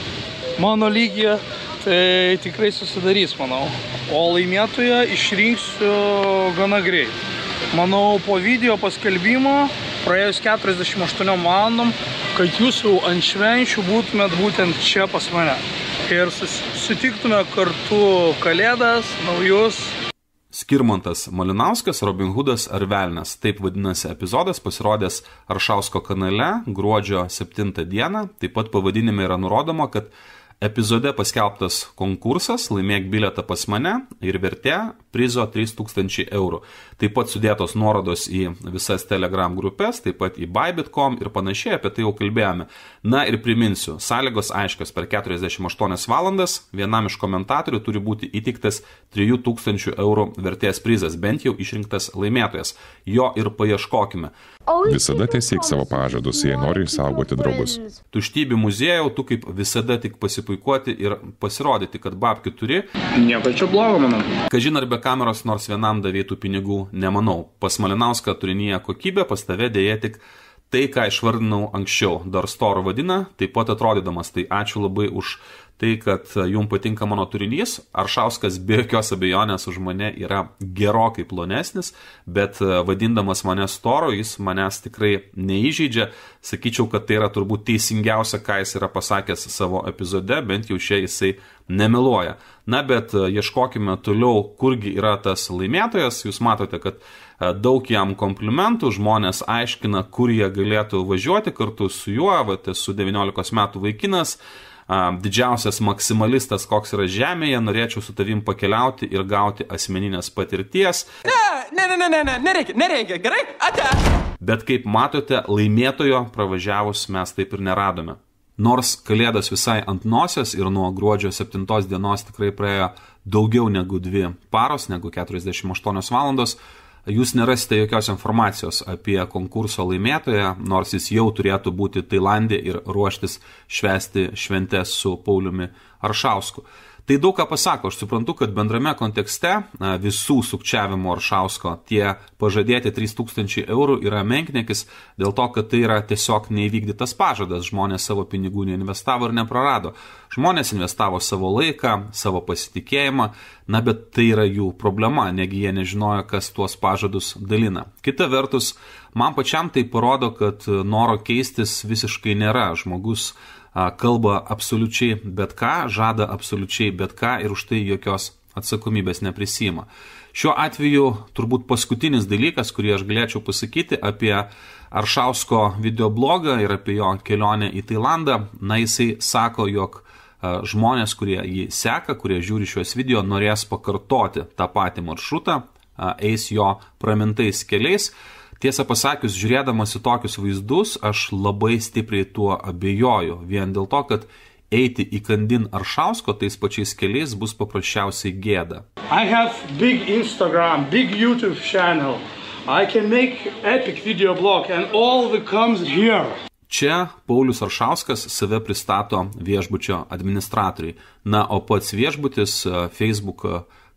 mano lygyje, tai tikrai susidarys, manau. O laimėtoją išrinksiu gana greit. Manau, po video paskelbimo, praėjus keturiasdešimt aštuoniom valandom, kad jūs jau ant švenčių būtumėt būtent čia pas mane. Ir susitiktume kartu Kalėdas, naujus. Skirmantas Malinauskas, Robin Hoodas ar Velnias. Taip vadinasi epizodas, pasirodęs Aršausko kanale gruodžio septintą dieną. Taip pat pavadinime yra nurodoma, kad epizode paskelbtas konkursas, laimėk bilietą pas mane ir vertė prizo trys tūkstančiai eurų. Taip pat sudėtos nuorodos į visas Telegram grupės, taip pat į bybit taškas com ir panašiai, apie tai jau kalbėjome. Na ir priminsiu, sąlygos aiškios, per keturiasdešimt aštuonias valandas vienam iš komentatorių turi būti įteiktas trijų tūkstančių eurų vertės prizas, bent jau išrinktas laimėtojas. Jo ir paieškokime. Visada tiesiek savo pažadus, jei nori išsaugoti draugus. Tuštybė muziejau, tu kaip visada tik pasipuikuoti ir pasirodyti, kad babkių turi. Nieko čia blogo, manau. Kažin ar be kameros nors vienam davėtų pinigų, nemanau. Pas Malinauską turinyje kokybė, pas tave dėja tik tai, ką išvardinau anksčiau. Dar Store vadina, taip pat atrodydamas. Tai ačiū labai už tai, kad jums patinka mano turinys. Aršauskas be jokios abejonės už mane yra gerokai plonesnis, bet vadindamas mane Store, jis manęs tikrai neįžeidžia. Sakyčiau, kad tai yra turbūt teisingiausia, ką jis yra pasakęs savo epizode, bent jau čia jisai nemeluoja. Na, bet ieškokime toliau, kurgi yra tas laimėtojas. Jūs matote, kad daug jam komplimentų, žmonės aiškina, kur jie galėtų važiuoti kartu su juo, vat esu devyniolikos metų vaikinas, didžiausias maksimalistas, koks yra žemėje, norėčiau su tavim pakeliauti ir gauti asmeninės patirties. Ne, ne, ne, ne, ne, nereikia, nereikia, gerai, ate. Bet kaip matote, laimėtojo pravažiavus mes taip ir neradome. Nors Kalėdos visai ant nosios ir nuo gruodžio septintos dienos tikrai praėjo daugiau negu dvi paros, negu keturiasdešimt aštuonios valandos, jūs nerasite jokios informacijos apie konkurso laimėtoją, nors jis jau turėtų būti Tailande ir ruoštis švęsti šventes su Pauliumi Aršausku. Tai daug ką pasako, aš suprantu, kad bendrame kontekste visų sukčiavimo Aršausko tie pažadėti trys tūkstančiai eurų yra menkniekis dėl to, kad tai yra tiesiog neįvykdytas pažadas, žmonės savo pinigų neinvestavo ir neprarado. Žmonės investavo savo laiką, savo pasitikėjimą, na bet tai yra jų problema, negi jie nežinojo, kas tuos pažadus dalina. Kita vertus, man pačiam tai parodo, kad noro keistis visiškai nėra. Žmogus kalba absoliučiai bet ką, žada absoliučiai bet ką ir už tai jokios atsakomybės neprisima. Šiuo atveju turbūt paskutinis dalykas, kurį aš galėčiau pasakyti apie Aršausko videoblogą ir apie jo kelionę į Tailandą, na jisai sako, jog žmonės, kurie jį seka, kurie žiūri šios video, norės pakartoti tą patį maršrutą, eis jo pramintais keliais. Tiesą pasakius, žiūrėdamas į tokius vaizdus, aš labai stipriai tuo abejoju, vien dėl to, kad eiti į kandin Aršausko tais pačiais keliais bus paprasčiausiai gėda. I have big Instagram, big YouTube channel. I can make epic video blog and all that comes here. Čia Paulius Aršauskas save pristato viešbučio administratoriai. Na, o pats viešbutis, Facebook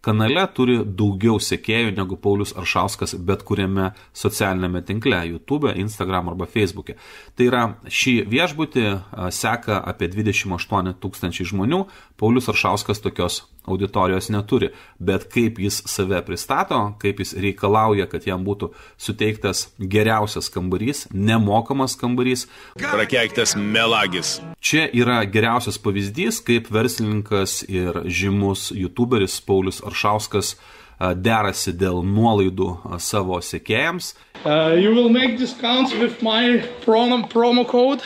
kanale turi daugiau sekėjų negu Paulius Aršauskas bet kuriame socialinėme tinkle – YouTube, Instagram arba Facebook'e. Tai yra, šį viešbutį seka apie dvidešimt aštuoni tūkstančiai žmonių, Paulius Aršauskas tokios auditorijos neturi, bet kaip jis save pristato, kaip jis reikalauja, kad jam būtų suteiktas geriausias kambarys, nemokamas kambarys. Prakeiktas melagis. Čia yra geriausias pavyzdys, kaip verslininkas ir žymus youtuberis Paulius Aršauskas derasi dėl nuolaidų savo sekėjams. Uh, you will make discounts with my promo, promo code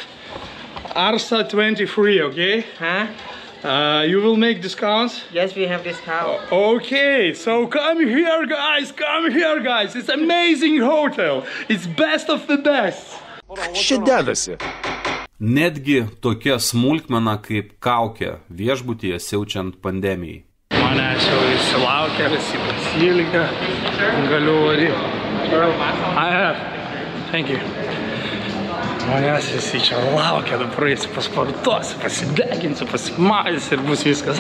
Arsa twenty-three, okay? Huh? Uh, you will make discounts? Yes, we have discount. Okay, so come here, guys, come here, guys. It's amazing hotel. It's best of the best. Čia dedasi. Netgi tokia smulkmena kaip kaukė viešbutyje siaučiant pandemijai. Manęs jau įsilaukia, visi pasilgę, galiu varyti. I have. Thank you. Manęs visi čia laukia, dabar eisiu pasportuosiu, pasideginsiu, pasimaisiu ir bus viskas.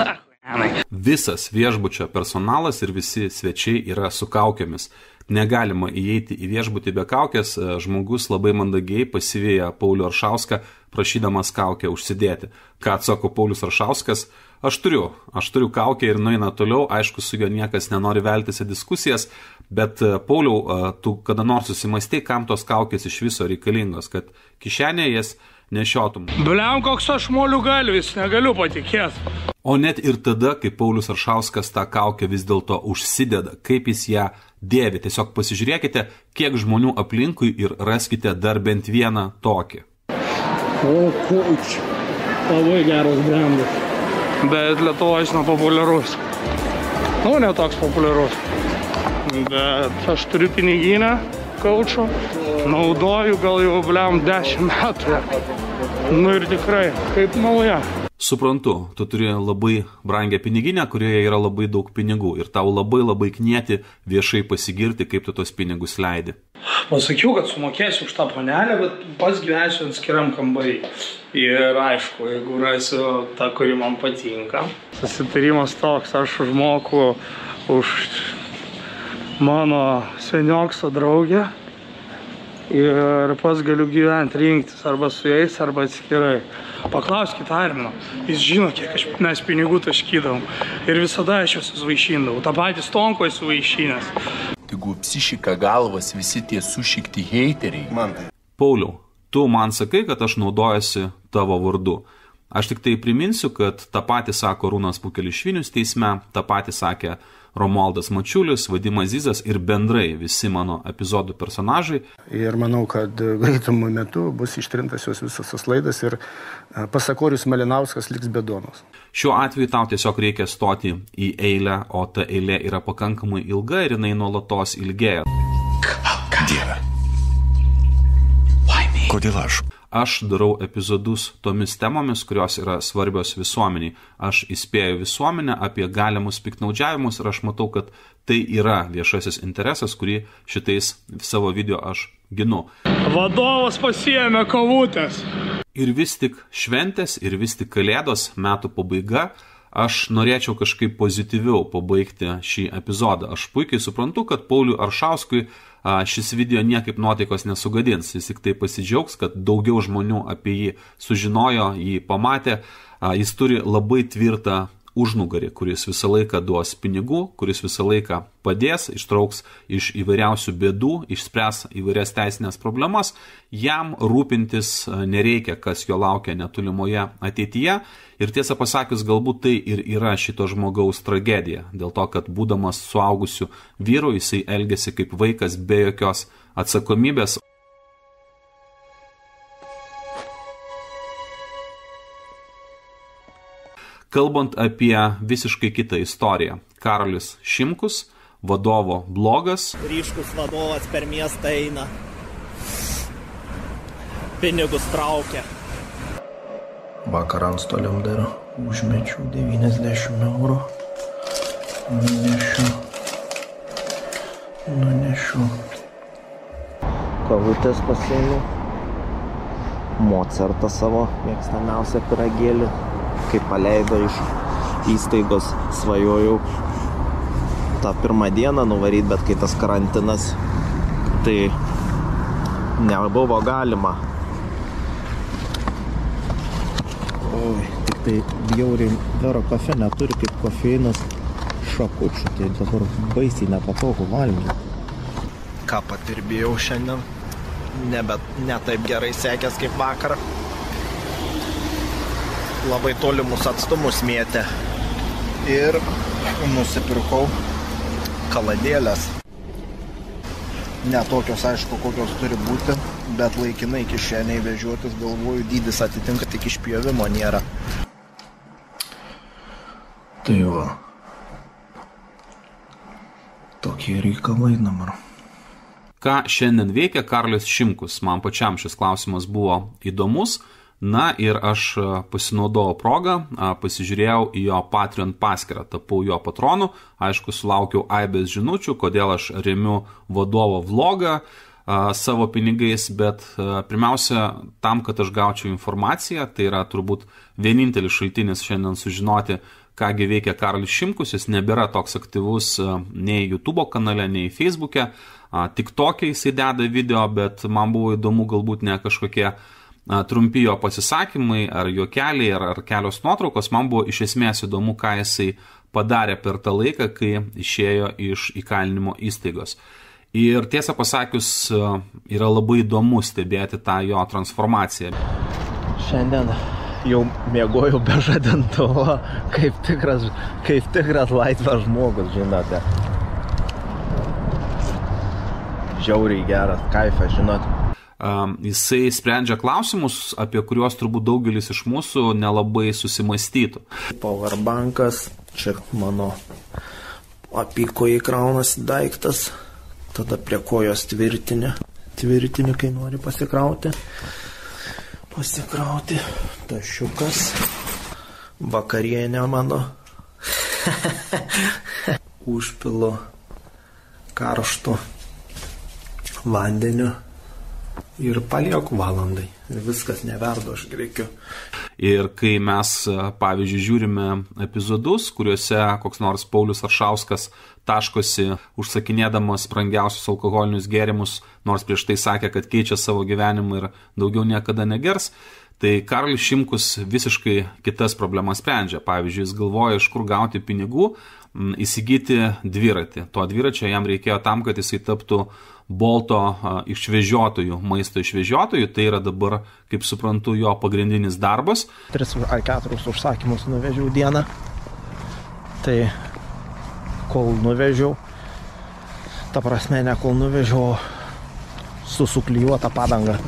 Visas viešbučio personalas ir visi svečiai yra su kaukėmis. Negalima įeiti į viešbutį be kaukės, žmogus labai mandagiai pasivėja Paulių Aršauską, prašydamas kaukę užsidėti. Ką atsako Paulius Aršauskas? Aš turiu, aš turiu kaukę ir nueina toliau, aišku, su juo niekas nenori veltis į diskusijas, bet Pauliau, tu kada nors susimastei, kam tos kaukės iš viso reikalingos, kad kišenėje jas nešiotum. Bliam, koks aš molių galvis, negaliu patikėti. O net ir tada, kai Paulius Aršauskas tą kaukę vis dėlto užsideda, kaip jis ją dėvi. Tiesiog pasižiūrėkite, kiek žmonių aplinkui ir raskite dar bent vieną tokį. O, koč. Labai geras brandas. Bet Lietuvoje jis nepopuliarus. Nu, ne toks populiarus. Bet aš turiu piniginę kaučio. Naudoju gal jau bliam dešimt metų. Nu ir tikrai, kaip nauja. Suprantu, tu turi labai brangią piniginę, kurioje yra labai daug pinigų ir tau labai labai knieti viešai pasigirti, kaip tu tos pinigus leidi. Pasakiau, kad sumokėsiu už tą panelę, bet pats gyvensiu atskiram kambarį. Ir aišku, jeigu rasiu tą, kuri man patinka. Susitarimas toks, aš užmoku už mano seniokso draugę ir pats galiu gyventi, rinktis arba su jais, arba atskirai. Paklauskite Armino, jis žino, kiek aš, mes pinigų taškydavom ir visada aš juos suvaišindavau. Ta patį Stonko esu vaišinęs. Taigi psichika galvas, visi tie sušikti heiteriai. Man tai. Pauliau, tu man sakai, kad aš naudojuosi tavo vardu. Aš tik tai priminsiu, kad tą patį sako Rūnas Pukelišvinius teisme, tą patį sakė Romualdas Mačiulis, Vadimas Zizas ir bendrai visi mano epizodų personažai. Ir manau, kad greitamų metu bus ištrintas jos visas tas laidas ir Pasakorius Malinauskas liks be duonos. Šiuo atveju tau tiesiog reikia stoti į eilę, o ta eilė yra pakankamai ilga ir jinai nuolatos ilgėja. Dieve. Kodėl aš? Aš darau epizodus tomis temomis, kurios yra svarbios visuomeniai. Aš įspėju visuomenę apie galimus piktnaudžiavimus ir aš matau, kad tai yra viešasis interesas, kurį šitais savo video aš ginu. Vadovas pasiėmė kavutės. Ir vis tik šventės, ir vis tik kalėdos, metų pabaiga, aš norėčiau kažkaip pozityviau pabaigti šį epizodą. Aš puikiai suprantu, kad Pauliui Aršauskui šis video niekaip nuotaikos nesugadins. Jis tik tai pasidžiaugs, kad daugiau žmonių apie jį sužinojo, jį pamatė. Jis turi labai tvirtą užnugarį, kuris visą laiką duos pinigų, kuris visą laiką padės, ištrauks iš įvairiausių bėdų, išspręs įvairias teisinės problemas. Jam rūpintis nereikia, kas jo laukia netolimoje ateityje. Ir tiesą pasakius, galbūt tai ir yra šito žmogaus tragedija. Dėl to, kad būdamas suaugusiu vyru, jisai elgiasi kaip vaikas be jokios atsakomybės. Kalbant apie visiškai kitą istoriją. Karolis Šimkus, vadovo blogas. Ryškus vadovas per miestą eina. Pinigus traukia. Vakar antstoliam dar užmečiau devyniasdešimt eurų. Nunešiu. Nunešiu. Kavutės pasiėmiau. Mocartą savo mėgstamiausią pyragėlį. Kai paleido iš įstaigos, svajojau tą pirmą dieną nuvaryti, bet kai tas karantinas, tai nebuvo galima. Oi, tik tai bjauriai Vero kafe neturi kaip kofeinas šakučių, tai dabar baisiai nepatogu valgyti. Ką patirbėjau šiandien, nebet, ne taip gerai sekęs kaip vakar. Labai tolimus atstumus mėtė ir nusipirkau kaladėlės. Ne tokios, aišku, kokios turi būti, bet laikinai kišeniai vežiotis, galvoju, dydis atitinka, tik išpjovimo nėra. Tai va, tokie reikalai dabar. Ką šiandien veikia Karolis Šimkus? Man pačiam šis klausimas buvo įdomus. Na ir aš pasinaudojau progą, pasižiūrėjau į jo Patreon paskyrą, tapau jo patronu, aišku, sulaukiau aibės žinučių, kodėl aš remiu vadovo vlogą a, savo pinigais, bet a, pirmiausia, tam, kad aš gaučiau informaciją, tai yra turbūt vienintelis šaltinis šiandien sužinoti, kągi veikia Karolis Šimkus, jis nebėra toks aktyvus a, nei YouTube kanale, nei Facebook'e, a, TikTok'e jisai deda video, bet man buvo įdomu galbūt ne kažkokie trumpi jo pasisakymai, ar juokeliai, ar, ar kelios nuotraukos. Man buvo iš esmės įdomu, ką jisai padarė per tą laiką, kai išėjo iš įkalinimo įstaigos. Ir tiesą pasakius, yra labai įdomu stebėti tą jo transformaciją. Šiandien jau miegojau be žadintuvo, kaip tikras, kaip tikras laisvas žmogus, žinote. Žiauriai geras kaifas, žinot. Uh, jisai sprendžia klausimus, apie kuriuos turbūt daugelis iš mūsų nelabai susimastytų. Powerbankas, čia mano apyko įkraunasi daiktas, tada prie kojos tvirtinė, tvirtinė, kai nori pasikrauti, pasikrauti, tašiukas, vakarienė mano, užpilu karštu vandeniu. Ir palieku valandai. Ir viskas neverdo, aš greikiu. Ir kai mes, pavyzdžiui, žiūrime epizodus, kuriuose koks nors Paulius Aršauskas taškosi užsakinėdamas brangiausius alkoholinius gėrimus, nors prieš tai sakė, kad keičia savo gyvenimą ir daugiau niekada negers, tai Karolis Šimkus visiškai kitas problemas sprendžia. Pavyzdžiui, jis galvoja, iš kur gauti pinigų, įsigyti dviratį. To dviračio jam reikėjo tam, kad jisai taptų Bolto išvežiotojų, maisto išvežiotojų. Tai yra dabar, kaip suprantu, jo pagrindinis darbas. Tris ar keturis užsakymus nuvežiau dieną. Tai kol nuvežiau, ta prasme, ne kol nuvežiau, su suklijuota padanga.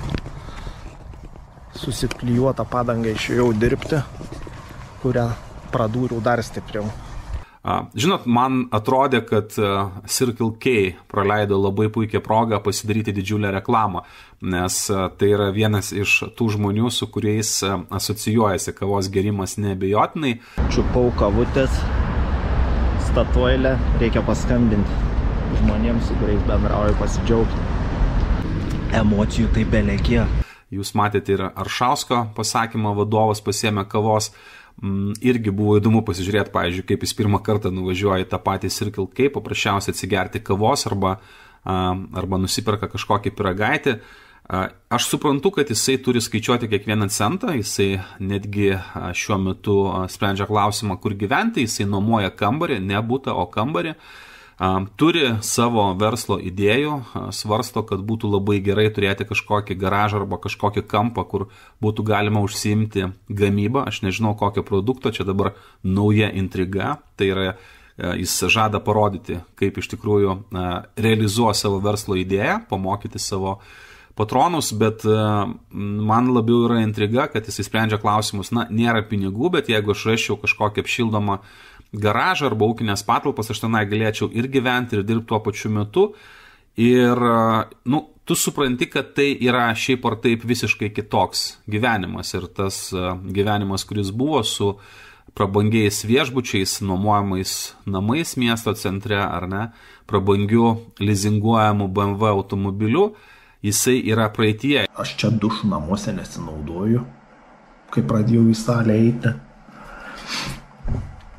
Susiklijuota padanga išėjau dirbti, kurią pradūriau dar stipriau. Žinot, man atrodė, kad Circle K praleido labai puikią progą pasidaryti didžiulę reklamą, nes tai yra vienas iš tų žmonių, su kuriais asocijuojasi kavos gerimas neabejotinai. Čiupau kavutės, statuoilę, reikia paskambinti žmonėms, su kuriais bendrauju, pasidžiaugti. Emocijų tai belekie. Jūs matėte ir Aršausko pasakymą, vadovas pasiėmė kavos. Irgi buvo įdomu pasižiūrėti, pavyzdžiui, kaip jis pirmą kartą nuvažiuoja į tą patį Circle K, paprasčiausiai atsigerti kavos arba, arba nusiperka kažkokį pyragaitį. Aš suprantu, kad jisai turi skaičiuoti kiekvieną centą, jisai netgi šiuo metu sprendžia klausimą, kur gyventi, jisai nuomoja kambarį, ne butą, o kambarį. Turi savo verslo idėjų, svarsto, kad būtų labai gerai turėti kažkokį garažą arba kažkokį kampą, kur būtų galima užsiimti gamybą. Aš nežinau, kokio produkto, čia dabar nauja intriga. Tai yra, jis žada parodyti, kaip iš tikrųjų realizuoja savo verslo idėją, pamokyti savo patronus, bet man labiau yra intriga, kad jis sprendžia klausimus, na, nėra pinigų, bet jeigu aš raščiau kažkokią apšildomą garažą arba ūkinės patalpas, aš tenai galėčiau ir gyventi, ir dirbti tuo pačiu metu. Ir, nu, tu supranti, kad tai yra šiaip ar taip visiškai kitoks gyvenimas. Ir tas gyvenimas, kuris buvo su prabangiais viešbučiais, nuomojamais namais miesto centre, ar ne, prabangiu lizinguojamu B M W automobiliu, jisai yra praeityje. Aš čia dušų namuose nesinaudoju, kai pradėjau į salę eiti.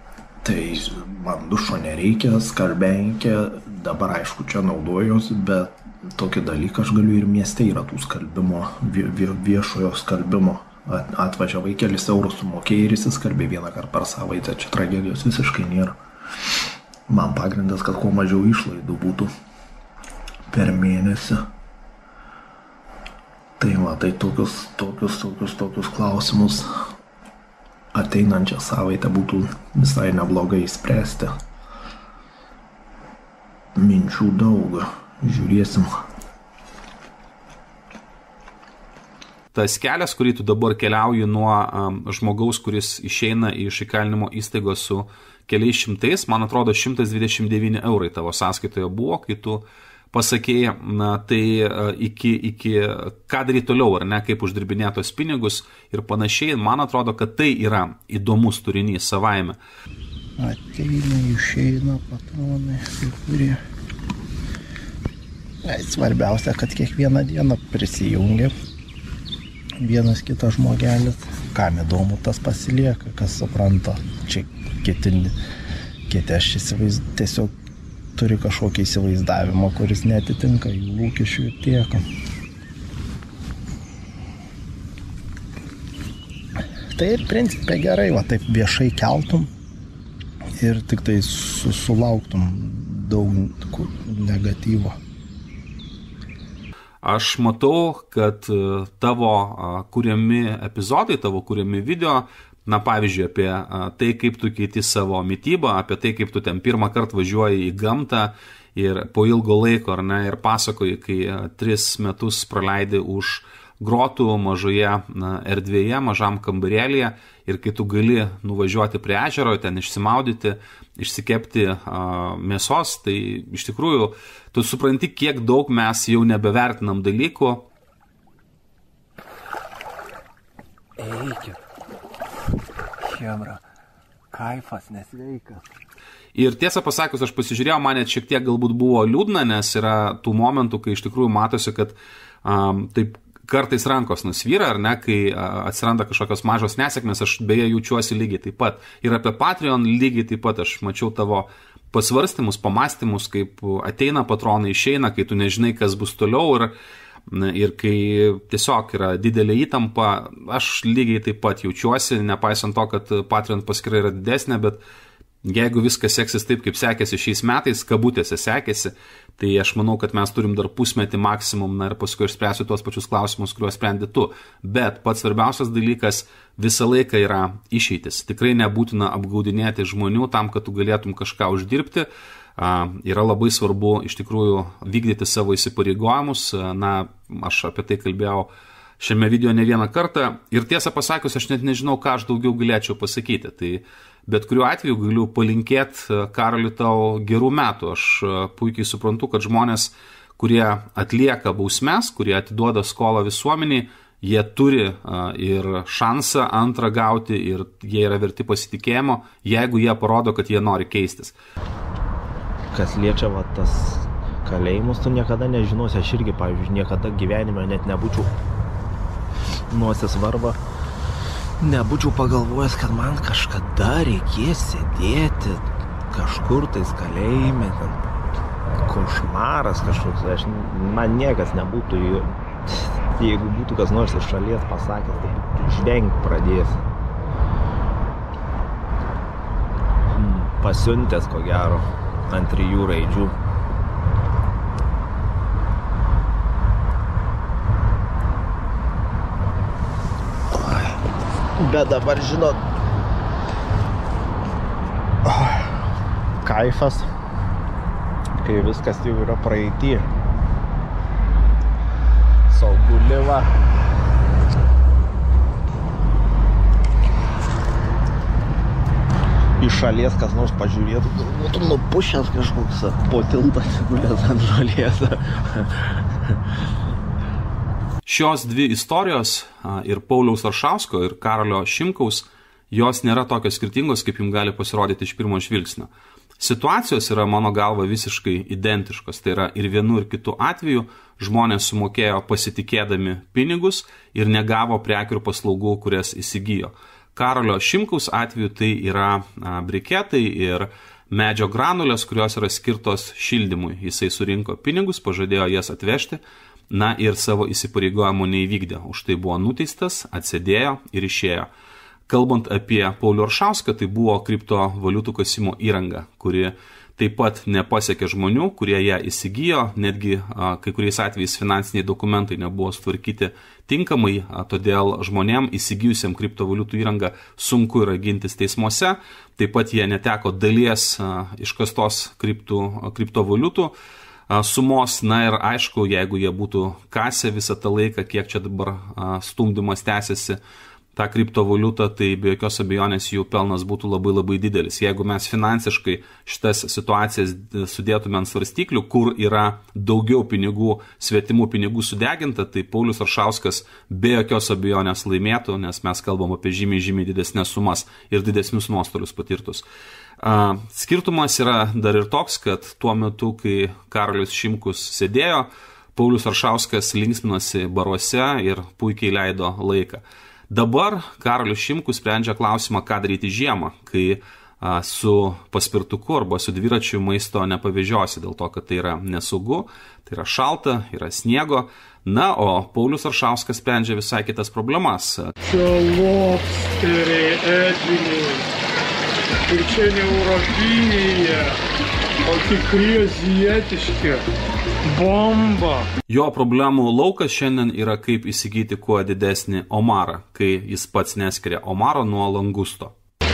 Tai man dušo nereikia, skalbenkė, dabar aišku čia naudojuosi, bet tokį dalyką aš galiu ir mieste yra tų skalbimo, viešojo skalbimo. Atvažiavai kelis eurus sumokėjai ir įsiskalbė vieną kartą per savaitę, čia tragedijos visiškai nėra. Man pagrindas, kad kuo mažiau išlaidų būtų per mėnesį. Tai va, tai tokius, tokius, tokius, tokius klausimus ateinančią savaitę būtų visai neblogai spręsti. Minčių daug, žiūrėsim. Tas kelias, kurį tu dabar keliauji nuo um, žmogaus, kuris išeina iš įkalinimo įstaigos su keliais šimtais, man atrodo, šimtas dvidešimt devyni eurai tavo sąskaitoje buvo, kai tu pasakėjai, na, tai uh, iki, iki ką daryti toliau, ar ne, kaip uždirbinėtos pinigus ir panašiai, man atrodo, kad tai yra įdomus turinys savaime. Ateina, išeina patronai, kai kurie. Svarbiausia, kad kiekvieną dieną prisijungia vienas kitas žmogelis, kam įdomu, tas pasilieka, kas supranta. Čia kiti, kiti aš įsivaizd, tiesiog turi kažkokį įsivaizdavimą, kuris netitinka jų lūkesčių ir tiek. Tai ir principė gerai, va taip viešai keltum ir tik tai su, sulauktum daug negatyvo. Aš matau, kad tavo kuriami epizodai, tavo kuriami video, na pavyzdžiui, apie tai, kaip tu keiti savo mitybą, apie tai, kaip tu ten pirmą kartą važiuoji į gamtą ir po ilgo laiko, ar ne, ir pasakoji, kai tris metus praleidi už grotų mažoje na, erdvėje, mažam kambarėlyje ir kai tu gali nuvažiuoti prie ežero, ten išsimaudyti, išsikepti a, mėsos, tai iš tikrųjų tu supranti, kiek daug mes jau nebevertinam dalykų. Eikit. Chebra, kaifas nesveikas. Ir tiesą pasakius, aš pasižiūrėjau, man net šiek tiek galbūt buvo liūdna, nes yra tų momentų, kai iš tikrųjų matosi, kad um, taip kartais rankos nusvyra, ar ne, kai atsiranda kažkokios mažos nesėkmės, aš beje jaučiuosi lygiai taip pat. Ir apie Patreon lygiai taip pat aš mačiau tavo pasvarstymus, pamastymus, kaip ateina patronai, išeina, kai tu nežinai, kas bus toliau ir, ir kai tiesiog yra didelė įtampa, aš lygiai taip pat jaučiuosi, nepaisant to, kad Patreon paskyra yra didesnė, bet jeigu viskas seksis taip, kaip sekėsi šiais metais, kabutėse sekėsi, tai aš manau, kad mes turim dar pusmetį maksimum, na ir paskui aš spręsiu tuos pačius klausimus, kuriuos sprendi tu. Bet pats svarbiausias dalykas visą laiką yra išeitis. Tikrai nebūtina apgaudinėti žmonių tam, kad tu galėtum kažką uždirbti. Yra labai svarbu iš tikrųjų vykdyti savo įsipareigojimus. Na, aš apie tai kalbėjau šiame video ne vieną kartą. Ir tiesą pasakius, aš net nežinau, ką aš daugiau galėčiau pasakyti. Tai bet kuriuo atveju galiu palinkėti, Karoli, tau gerų metų. Aš puikiai suprantu, kad žmonės, kurie atlieka bausmes, kurie atiduoda skolą visuomeniai, jie turi ir šansą antrą gauti ir jie yra verti pasitikėjimo, jeigu jie parodo, kad jie nori keistis. Kas liečia va, tas kalėjimus, tu niekada nežinosi. Aš irgi, pavyzdžiui, niekada gyvenime net nebūčiau nosies varva. Nebūčiau pagalvojęs, kad man kažkada reikės sėdėti kažkur tais kalėjime, ten košmaras kažkoks, aš, man niekas nebūtų, jeigu būtų kas nors iš šalies pasakęs, tai būtų žvengt pradės. Pasiuntęs, ko gero, ant trijų raidžių. Bet dabar, žinot, kaifas, kai viskas jau yra praeity. Sauguliva. Iš šalies kas nors pažiūrėtų, būtų nupušęs kažkoks po tiltą atsigulęs ant žolės. Šios dvi istorijos, ir Pauliaus Aršausko, ir Karolio Šimkaus, jos nėra tokios skirtingos, kaip jums gali pasirodyti iš pirmo žvilgsnio. Situacijos yra, mano galva, visiškai identiškos. Tai yra ir vienu ir kitu atveju žmonės sumokėjo pasitikėdami pinigus ir negavo prekių ir paslaugų, kurias įsigijo. Karolio Šimkaus atveju tai yra briketai ir medžio granulės, kurios yra skirtos šildymui. Jisai surinko pinigus, pažadėjo jas atvežti, na ir savo įsipareigojimų neįvykdė. Už tai buvo nuteistas, atsėdėjo ir išėjo. Kalbant apie Paulių Aršauską, tai buvo kriptovaliutų kasimo įranga, kuri taip pat nepasiekė žmonių, kurie ją įsigijo, netgi a, kai kuriais atvejais finansiniai dokumentai nebuvo sutvarkyti tinkamai, a, todėl žmonėm įsigijusiam kriptovaliutų įrangą sunku yra gintis teismuose, taip pat jie neteko dalies a, iškastos kriptų, a, kriptovaliutų a, sumos, na ir aišku, jeigu jie būtų kasę visą tą laiką, kiek čia dabar a, stumdymas tęsiasi, tą kriptovaliutą, tai be jokios abejonės jų pelnas būtų labai labai didelis. Jeigu mes finansiškai šitas situacijas sudėtume ant svarstyklių, kur yra daugiau pinigų, svetimų pinigų sudeginta, tai Paulius Aršauskas be jokios abejonės laimėtų, nes mes kalbam apie žymiai, žymiai didesnės sumas ir didesnius nuostolius patirtus. Skirtumas yra dar ir toks, kad tuo metu, kai Karolis Šimkus sėdėjo, Paulius Aršauskas linksminosi baruose ir puikiai leido laiką. Dabar Karolis Šimkus sprendžia klausimą, ką daryti žiemą, kai a, su paspirtuku arba su dviračiu maisto nepavežiosi, dėl to, kad tai yra nesaugu, tai yra šalta, yra sniego. Na, o Paulius Aršauskas sprendžia visai kitas problemas. Čia lobsteriai, Edvinai, ir čia ne europinėje, o tikri azijietiški. Bomba. Jo problemų laukas šiandien yra kaip įsigyti kuo didesnį omarą, kai jis pats neskiria omaro nuo langusto.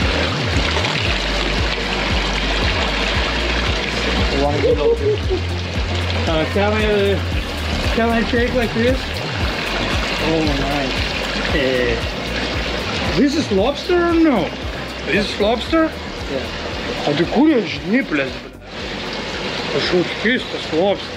Uh, can I, can I take like this? Oh nice. Uh, this is lobster or no? This is lobster? Yeah. O tai kur jie žnyplės? Kažkoks keistas lobster.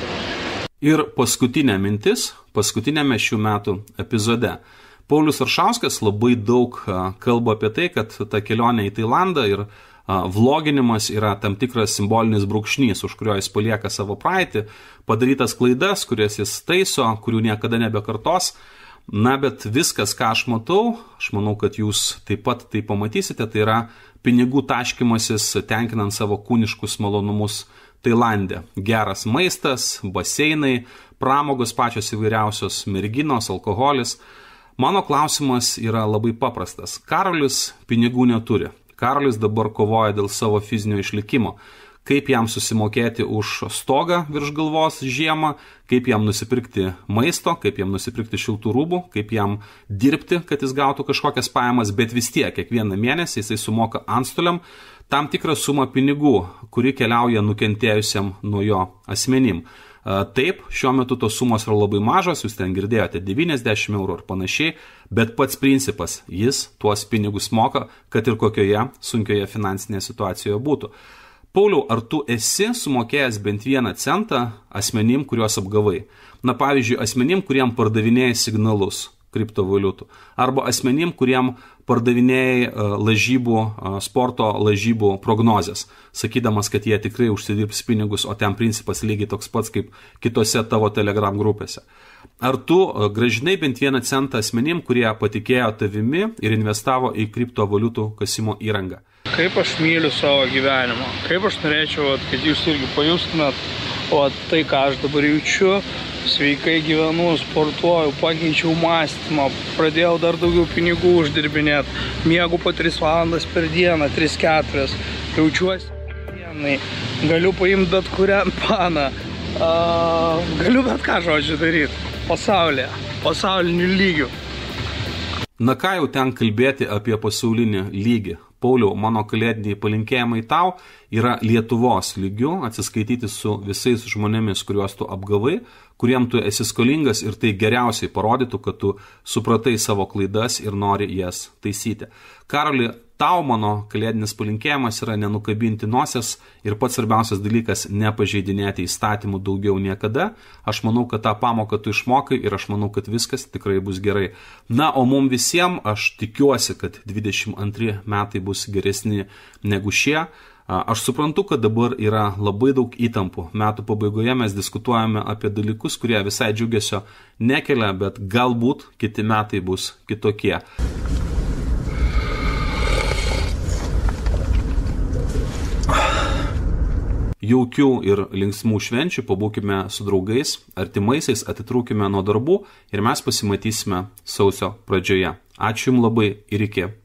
Ir paskutinė mintis, paskutinėme šių metų epizode. Paulius Aršauskas labai daug kalba apie tai, kad ta kelionė į Tailandą ir vloginimas yra tam tikras simbolinis brūkšnys, už kurio jis palieka savo praeitį, padarytas klaidas, kurias jis taiso, kurių niekada nebekartos. Na, bet viskas, ką aš matau, aš manau, kad jūs taip pat tai pamatysite, tai yra pinigų taškymasis, tenkinant savo kūniškus malonumus Tailande. Geras maistas, baseinai, pramogos pačios įvairiausios, merginos, alkoholis. Mano klausimas yra labai paprastas. Karolis pinigų neturi. Karolis dabar kovoja dėl savo fizinio išlikimo. Kaip jam susimokėti už stogą virš galvos žiemą, kaip jam nusipirkti maisto, kaip jam nusipirkti šiltų rūbų, kaip jam dirbti, kad jis gautų kažkokias pajamas, bet vis tiek kiekvieną mėnesį jisai sumoka antstoliam tam tikrą sumą pinigų, kuri keliauja nukentėjusiam nuo jo asmenim. Taip, šiuo metu tos sumos yra labai mažos, jūs ten girdėjote devyniasdešimt eurų ir panašiai, bet pats principas, jis tuos pinigus moka, kad ir kokioje sunkioje finansinėje situacijoje būtų. Pauliau, ar tu esi sumokėjęs bent vieną centą asmenim, kuriuos apgavai? Na, pavyzdžiui, asmenim, kuriem pardavinėjai signalus kriptovaliutų, arba asmenim, kuriem pardavinėjai lažybų, sporto lažybų prognozes, sakydamas, kad jie tikrai užsidirbs pinigus, o ten principas lygiai toks pats kaip kitose tavo Telegram grupėse. Ar tu grąžinai bent vieną centą asmenim, kurie patikėjo tavimi ir investavo į kriptovaliutų kasimo įrangą? Kaip aš myliu savo gyvenimą, kaip aš norėčiau, kad jūs irgi pajustumėt, o tai, ką aš dabar jaučiu, sveikai gyvenu, sportuoju, pakeičiau mąstymą, pradėjau dar daugiau pinigų uždirbinėti, miegu po tris valandas per dieną, tris keturias, jaučiuosi dienai, galiu paimti bet kurią paną, uh, galiu bet ką žodžiu daryti pasaulyje, pasauliniu lygiu. Na ką jau ten kalbėti apie pasaulinį lygį? Pauliau, mano kalėdiniai palinkėjimai tau yra Lietuvos lygių atsiskaityti su visais žmonėmis, kuriuos tu apgavai, kuriem tu esi skolingas ir tai geriausiai parodytų, kad tu supratai savo klaidas ir nori jas taisyti. Karoli, tau mano kalėdinis palinkėjimas yra nenukabinti nosies ir pats svarbiausias dalykas nepažeidinėti įstatymų daugiau niekada. Aš manau, kad tą pamoką tu išmokai ir aš manau, kad viskas tikrai bus gerai. Na, o mum visiems aš tikiuosi, kad dvidešimt antri metai bus geresni negu šie. Aš suprantu, kad dabar yra labai daug įtampų. Metų pabaigoje mes diskutuojame apie dalykus, kurie visai džiugesio nekelia, bet galbūt kiti metai bus kitokie. Jaukių ir linksmų švenčių, pabūkime su draugais, artimaisiais, atitrūkime nuo darbų ir mes pasimatysime sausio pradžioje. Ačiū jums labai ir iki.